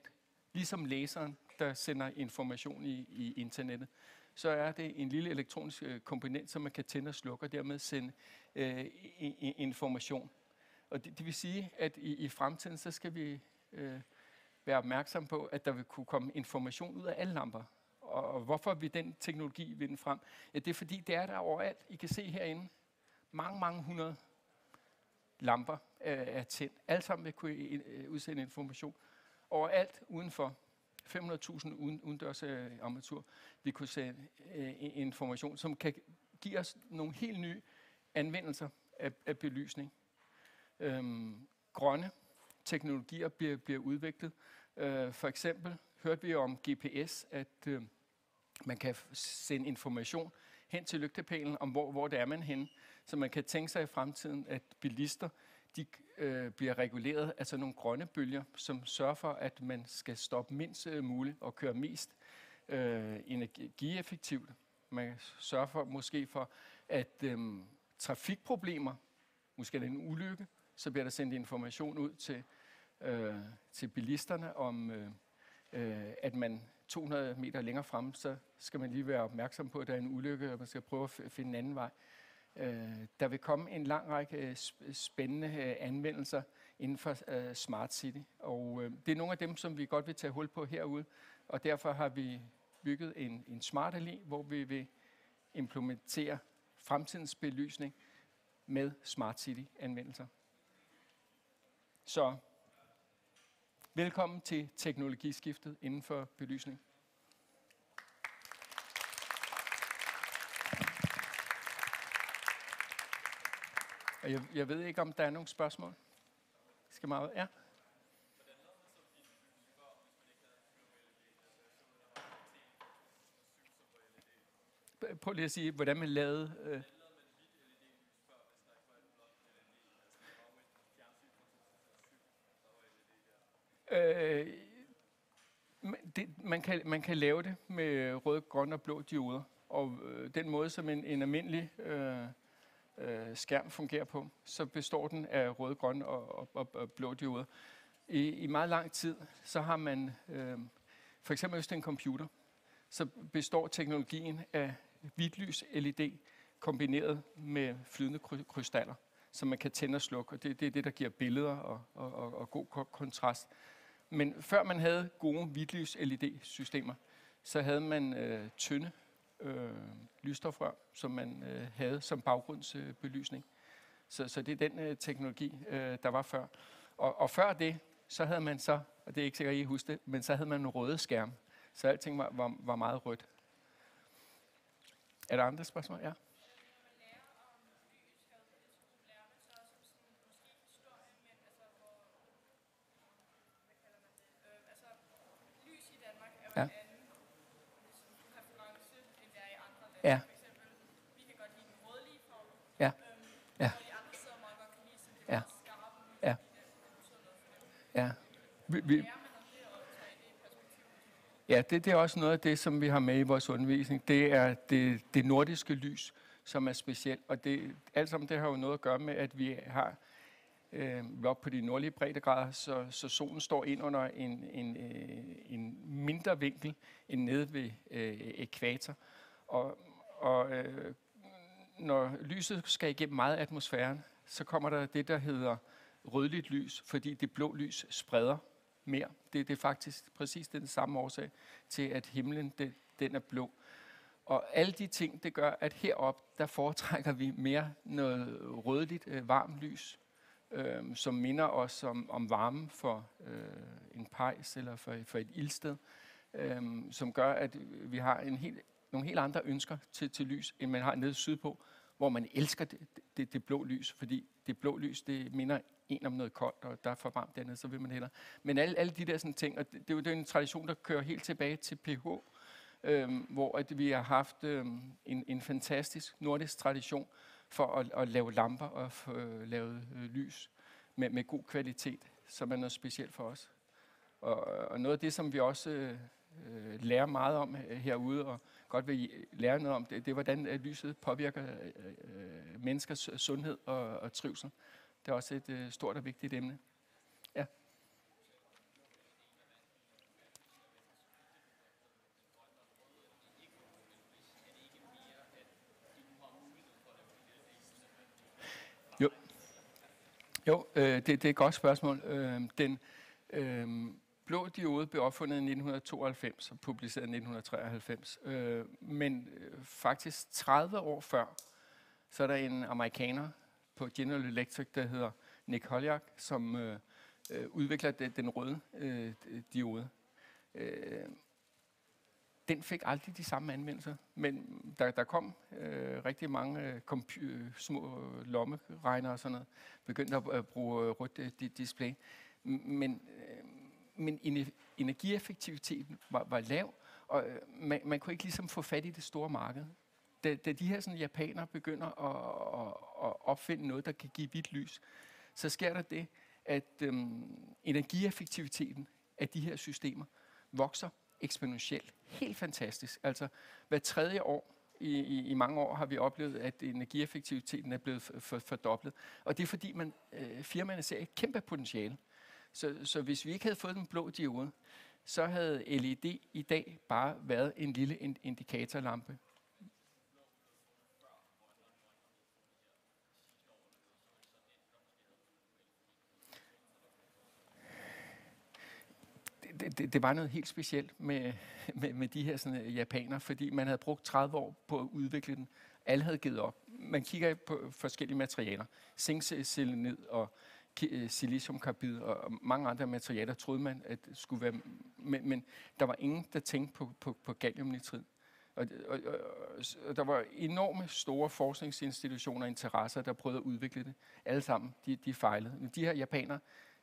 ligesom laseren, der sender information i internettet, så er det en lille elektronisk komponent, som man kan tænde og slukke, og dermed sende information. Og det vil sige, at i fremtiden, så skal vi være opmærksom på, at der vil kunne komme information ud af alle lamper. Og hvorfor vil den teknologi vinde frem? Ja, det er fordi, det er der overalt. I kan se herinde, mange hundrede lamper er tændt. Alle sammen vil kunne udsende information. Overalt udenfor 500.000 udendørs armatur vil kunne sende information, som kan give os nogle helt nye anvendelser af belysning. Grønne teknologier bliver udviklet. For eksempel hørte vi om GPS, at man kan sende information hen til lygtepælen om, hvor det er man henne. Så man kan tænke sig i fremtiden, at bilister de bliver reguleret af sådan nogle grønne bølger, som sørger for, at man skal stoppe mindst muligt og køre mest energieffektivt. Man sørger for, måske for, at trafikproblemer, måske er det en ulykke, så bliver der sendt information ud til bilisterne om, at man 200 meter længere frem, så skal man lige være opmærksom på, at der er en ulykke, og man skal prøve at finde en anden vej. Der vil komme en lang række spændende anvendelser inden for Smart City, og det er nogle af dem, som vi godt vil tage hul på herude, og derfor har vi bygget en Smart Allé, hvor vi vil implementere fremtidens belysning med Smart City-anvendelser. Så velkommen til teknologiskiftet inden for belysning. Og jeg ved ikke, om der er nogle spørgsmål. Skal meget? Ja. Prøv lige at sige, hvordan man lavede... Man kan lave det med rød, grøn og blå dioder. Og den måde, som en almindelig skærm fungerer på, så består den af rød, grøn og blå dioder. I meget lang tid, så har man, for eksempel hvis det er en computer, så består teknologien af hvitlys LED kombineret med flydende krystaller, som man kan tænde og slukke. Og det er det, der giver billeder og god kontrast. Men før man havde gode hvitlys LED-systemer, så havde man tynde lysstofrør, som man havde som baggrundsbelysning. Så det er den teknologi, der var før. Og før det, så havde man så, og det er ikke sikkert, I husker det, men så havde man en røde skærm. Så alting var meget rødt. Er der andre spørgsmål? Ja. Ja. Ja. Ja. Ja. Ja. Ja. Ja. Ja, det er også noget af det, som vi har med i vores undervisning. Det er det nordiske lys, som er specielt. Og det, alt sammen det har jo noget at gøre med, at vi har op på de nordlige breddegrader, så solen står ind under en mindre vinkel end nede ved ækvator. Og når lyset skal igennem meget af atmosfæren, så kommer der det, der hedder rødligt lys, fordi det blå lys spreder mere. Det er faktisk præcis den samme årsag til, at himlen den er blå. Og alle de ting, det gør, at heroppe, der foretrækker vi mere noget rødligt, varmt lys, som minder os om varme for en pejs eller for et ildsted, som gør, at vi har nogle helt andre ønsker til lys, end man har nede sydpå, hvor man elsker det blå lys, fordi det blå lys, det minder en om noget koldt, og der er for varmt dernede, så vil man hellere. Men alle de der sådan ting, og det er jo en tradition, der kører helt tilbage til PH, hvor at vi har haft en fantastisk nordisk tradition for at lave lamper og lave lys med god kvalitet, som er noget specielt for os. Og noget af det, som vi også lærer meget om herude, og godt vil lære noget om, det er, hvordan lyset påvirker menneskers sundhed og trivsel. Det er også et stort og vigtigt emne. Ja. Jo, det er et godt spørgsmål. Den blå diode blev opfundet i 1992 og publiceret i 1993. Men faktisk 30 år før, så er der en amerikaner på General Electric, der hedder Nick Holyoak, som udvikler den røde diode. Den fik aldrig de samme anvendelser, men der kom rigtig mange små lommeregnere og sådan noget, begyndte at bruge rødt display. Men energieffektiviteten var lav, og man kunne ikke ligesom få fat i det store marked. Da de her sådan, japanere begynder at opfinde noget, der kan give hvidt lys, så sker der det, at energieffektiviteten af de her systemer vokser eksponentielt. Helt fantastisk. Altså hver tredje år i mange år har vi oplevet, at energieffektiviteten er blevet fordoblet. Og det er fordi, firmaerne ser et kæmpe potentiale. Så hvis vi ikke havde fået den blå diode, så havde LED i dag bare været en lille indikatorlampe. Det var noget helt specielt med de her sådan, japanere, fordi man havde brugt 30 år på at udvikle den. Alle havde givet op. Man kigger på forskellige materialer. Zinkselenid og siliciumkarbid og mange andre materialer troede man, at det skulle være... Men der var ingen, der tænkte på galliumnitrid. Og der var enorme store forskningsinstitutioner og interesser, der prøvede at udvikle det. Alle sammen, de fejlede. Men de her japanere,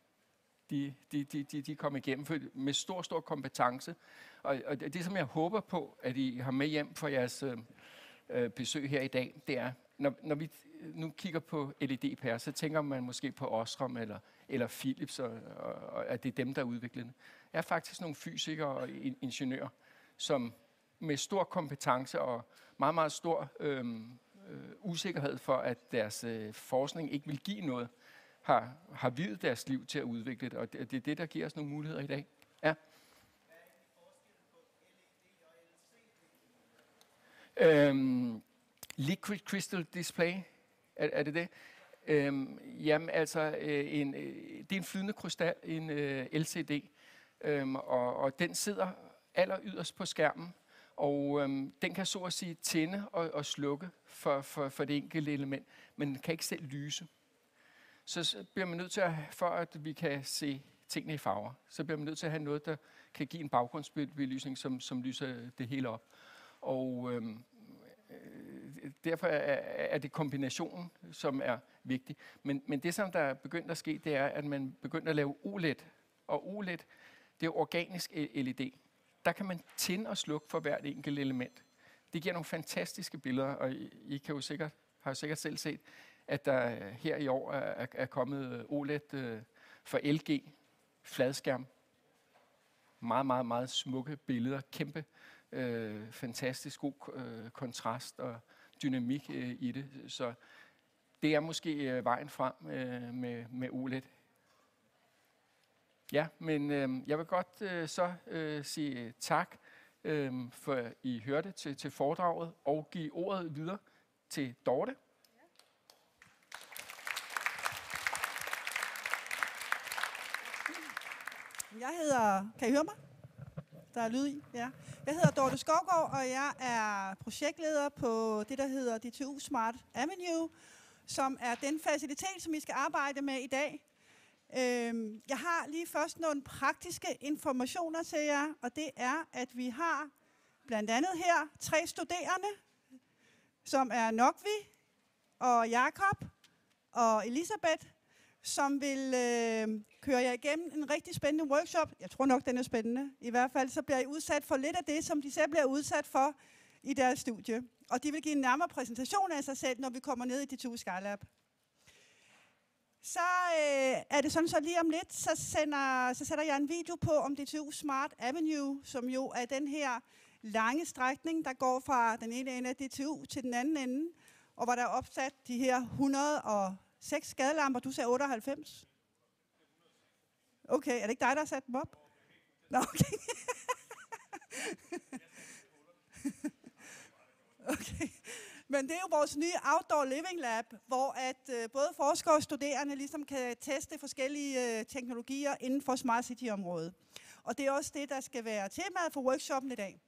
de kom igennem med stor kompetence. Og det, som jeg håber på, at I har med hjem for jeres besøg her i dag, det er, når vi nu kigger på LED-pærer, så tænker man måske på Osram eller Philips, og at det er dem, der udvikler det. Der er faktisk nogle fysikere og ingeniører, som med stor kompetence og meget stor usikkerhed for, at deres forskning ikke vil give noget, har videt deres liv til at udvikle det, og det er det, der giver os nogle muligheder i dag. Ja. Liquid Crystal Display, er det det? Jamen altså, det er en flydende krystal, en LCD, og den sidder alleryderst på skærmen, og den kan så at sige tænde og slukke for det enkelte element, men den kan ikke selv lyse. Så bliver man nødt til for at vi kan se tingene i farver, så bliver man nødt til at have noget, der kan give en baggrundsbelysning, som lyser det hele op. Og derfor er det kombinationen, som er vigtig. Men det, som der er begyndt at ske, det er, at man begynder at lave OLED. Og OLED, det er organisk LED. Der kan man tænde og slukke for hvert enkelt element. Det giver nogle fantastiske billeder, og I kan jo har sikkert selv set, at der her i år er kommet OLED for LG, fladskærm. Meget smukke billeder, kæmpe, fantastisk god kontrast og dynamik i det. Så det er måske vejen frem med OLED. Ja, men jeg vil godt så sige tak, for I hørte til foredraget, og give ordet videre til Dorte. Jeg hedder... Kan I høre mig? Der er lyd i, ja. Jeg hedder Dorte Skovgaard, og jeg er projektleder på det, der hedder DTU Smart Avenue, som er den facilitet, som I skal arbejde med i dag. Jeg har lige først nogle praktiske informationer til jer, og det er, at vi har blandt andet her 3 studerende, som er Nokvi og Jakob og Elisabeth, som vil køre jer igennem en rigtig spændende workshop. Jeg tror nok, den er spændende. I hvert fald så bliver I udsat for lidt af det, som de selv bliver udsat for i deres studie. Og de vil give en nærmere præsentation af sig selv, når vi kommer ned i DTU Skylab. Så er det sådan, så lige om lidt, så sætter jeg en video på om DTU Smart Avenue, som jo er den her lange strækning, der går fra den ene ende af DTU til den anden ende, og hvor der er opsat de her 106 gadelamper. Du sagde 98? Okay, er det ikke dig, der har sat dem op? Nå, okay. Okay. Men det er jo vores nye Outdoor Living Lab, hvor at både forskere og studerende ligesom kan teste forskellige teknologier inden for Smart City-området. Og det er også det, der skal være temaet for workshoppen i dag.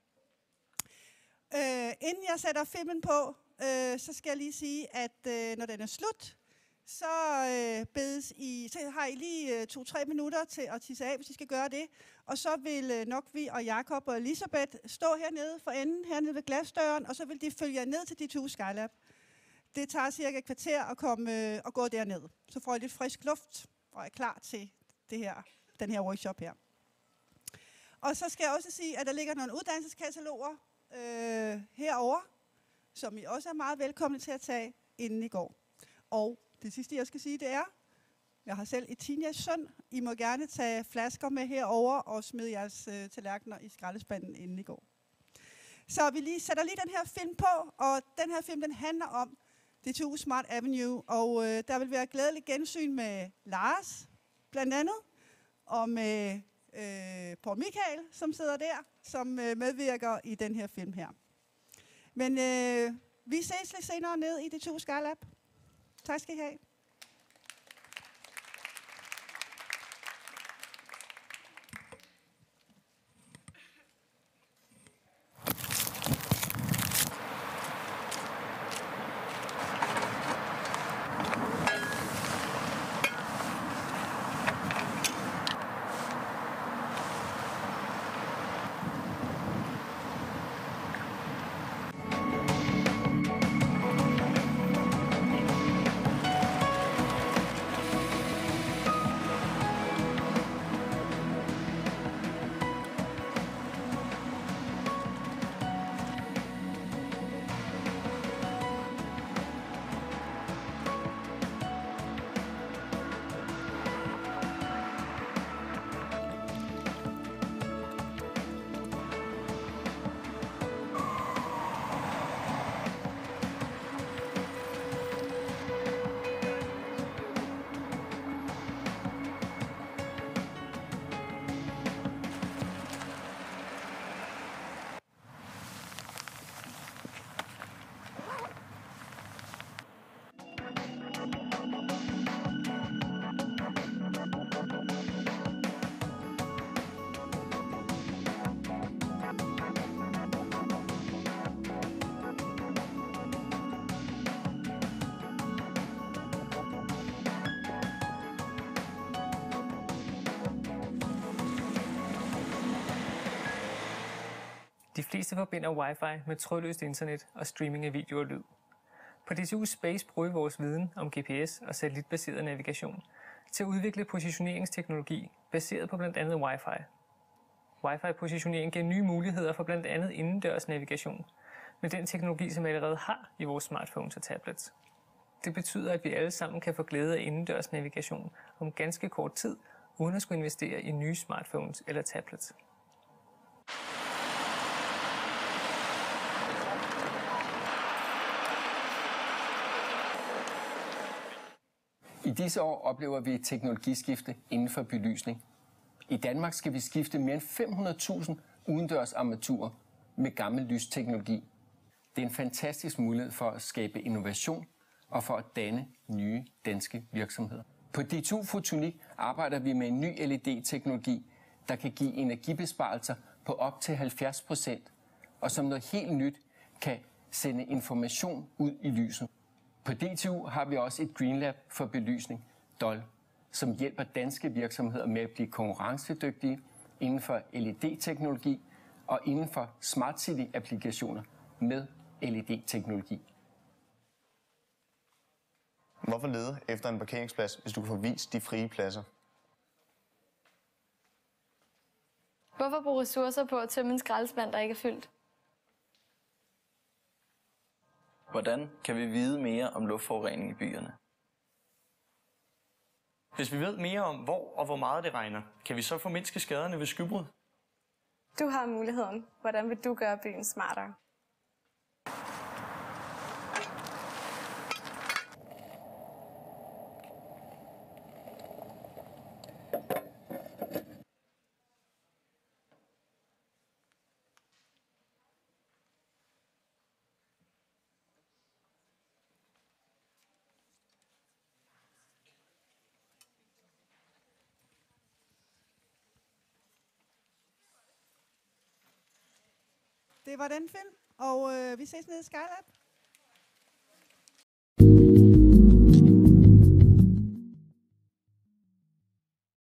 Inden jeg sætter filmen på, så skal jeg lige sige, at når den er slut, så har I lige 2-3 minutter til at tisse af, hvis I skal gøre det. Og så vil Nokvi og Jakob og Elisabeth stå hernede for enden, hernede ved glasdøren, og så vil de følge jer ned til DTU Skylab. Det tager cirka et kvarter at komme og gå derned. Så får I lidt frisk luft og er klar til den her workshop her. Og så skal jeg også sige, at der ligger nogle uddannelseskataloger herover, som I også er meget velkomne til at tage, inden I går. Og det sidste, jeg skal sige, det er, jeg har selv et teenage-søn. I må gerne tage flasker med herover og smide jeres tallerkener i skraldespanden, inden I går. Så vi sætter lige den her film på, og den her film, den handler om DTU Smart Avenue, og der vil være glædelig gensyn med Lars, blandt andet, og med Paul Michael, som sidder der, som medvirker i den her film her. Men vi ses lidt senere ned i DTU Skylab. Tak skal I have. De fleste forbinder Wi-Fi med trådløst internet og streaming af video og lyd. På DTU Space bruger vi vores viden om GPS og satellitbaseret navigation til at udvikle positioneringsteknologi baseret på blandt andet Wi-Fi. Wi-Fi-positionering giver nye muligheder for blandt andet indendørs navigation med den teknologi, som vi allerede har i vores smartphones og tablets. Det betyder, at vi alle sammen kan få glæde af indendørs navigation om ganske kort tid, uden at skulle investere i nye smartphones eller tablets. I disse år oplever vi et teknologiskifte inden for belysning. I Danmark skal vi skifte mere end 500.000 udendørs armaturer med gammel lysteknologi. Det er en fantastisk mulighed for at skabe innovation og for at danne nye danske virksomheder. På DTU Photonics arbejder vi med en ny LED-teknologi, der kan give energibesparelser på op til 70%, og som noget helt nyt kan sende information ud i lyset. På DTU har vi også et Green Lab for belysning, DOL, som hjælper danske virksomheder med at blive konkurrencedygtige inden for LED-teknologi og inden for Smart City-applikationer med LED-teknologi. Hvorfor lede efter en parkeringsplads, hvis du kan få vist de frie pladser? Hvorfor bruge ressourcer på at tømme en skraldespand, der ikke er fyldt? Hvordan kan vi vide mere om luftforurening i byerne? Hvis vi ved mere om, hvor og hvor meget det regner, kan vi så formindske skaderne ved skybrud? Du har muligheden. Hvordan vil du gøre byen smartere? Det var den film, og vi ses nede i Skylab.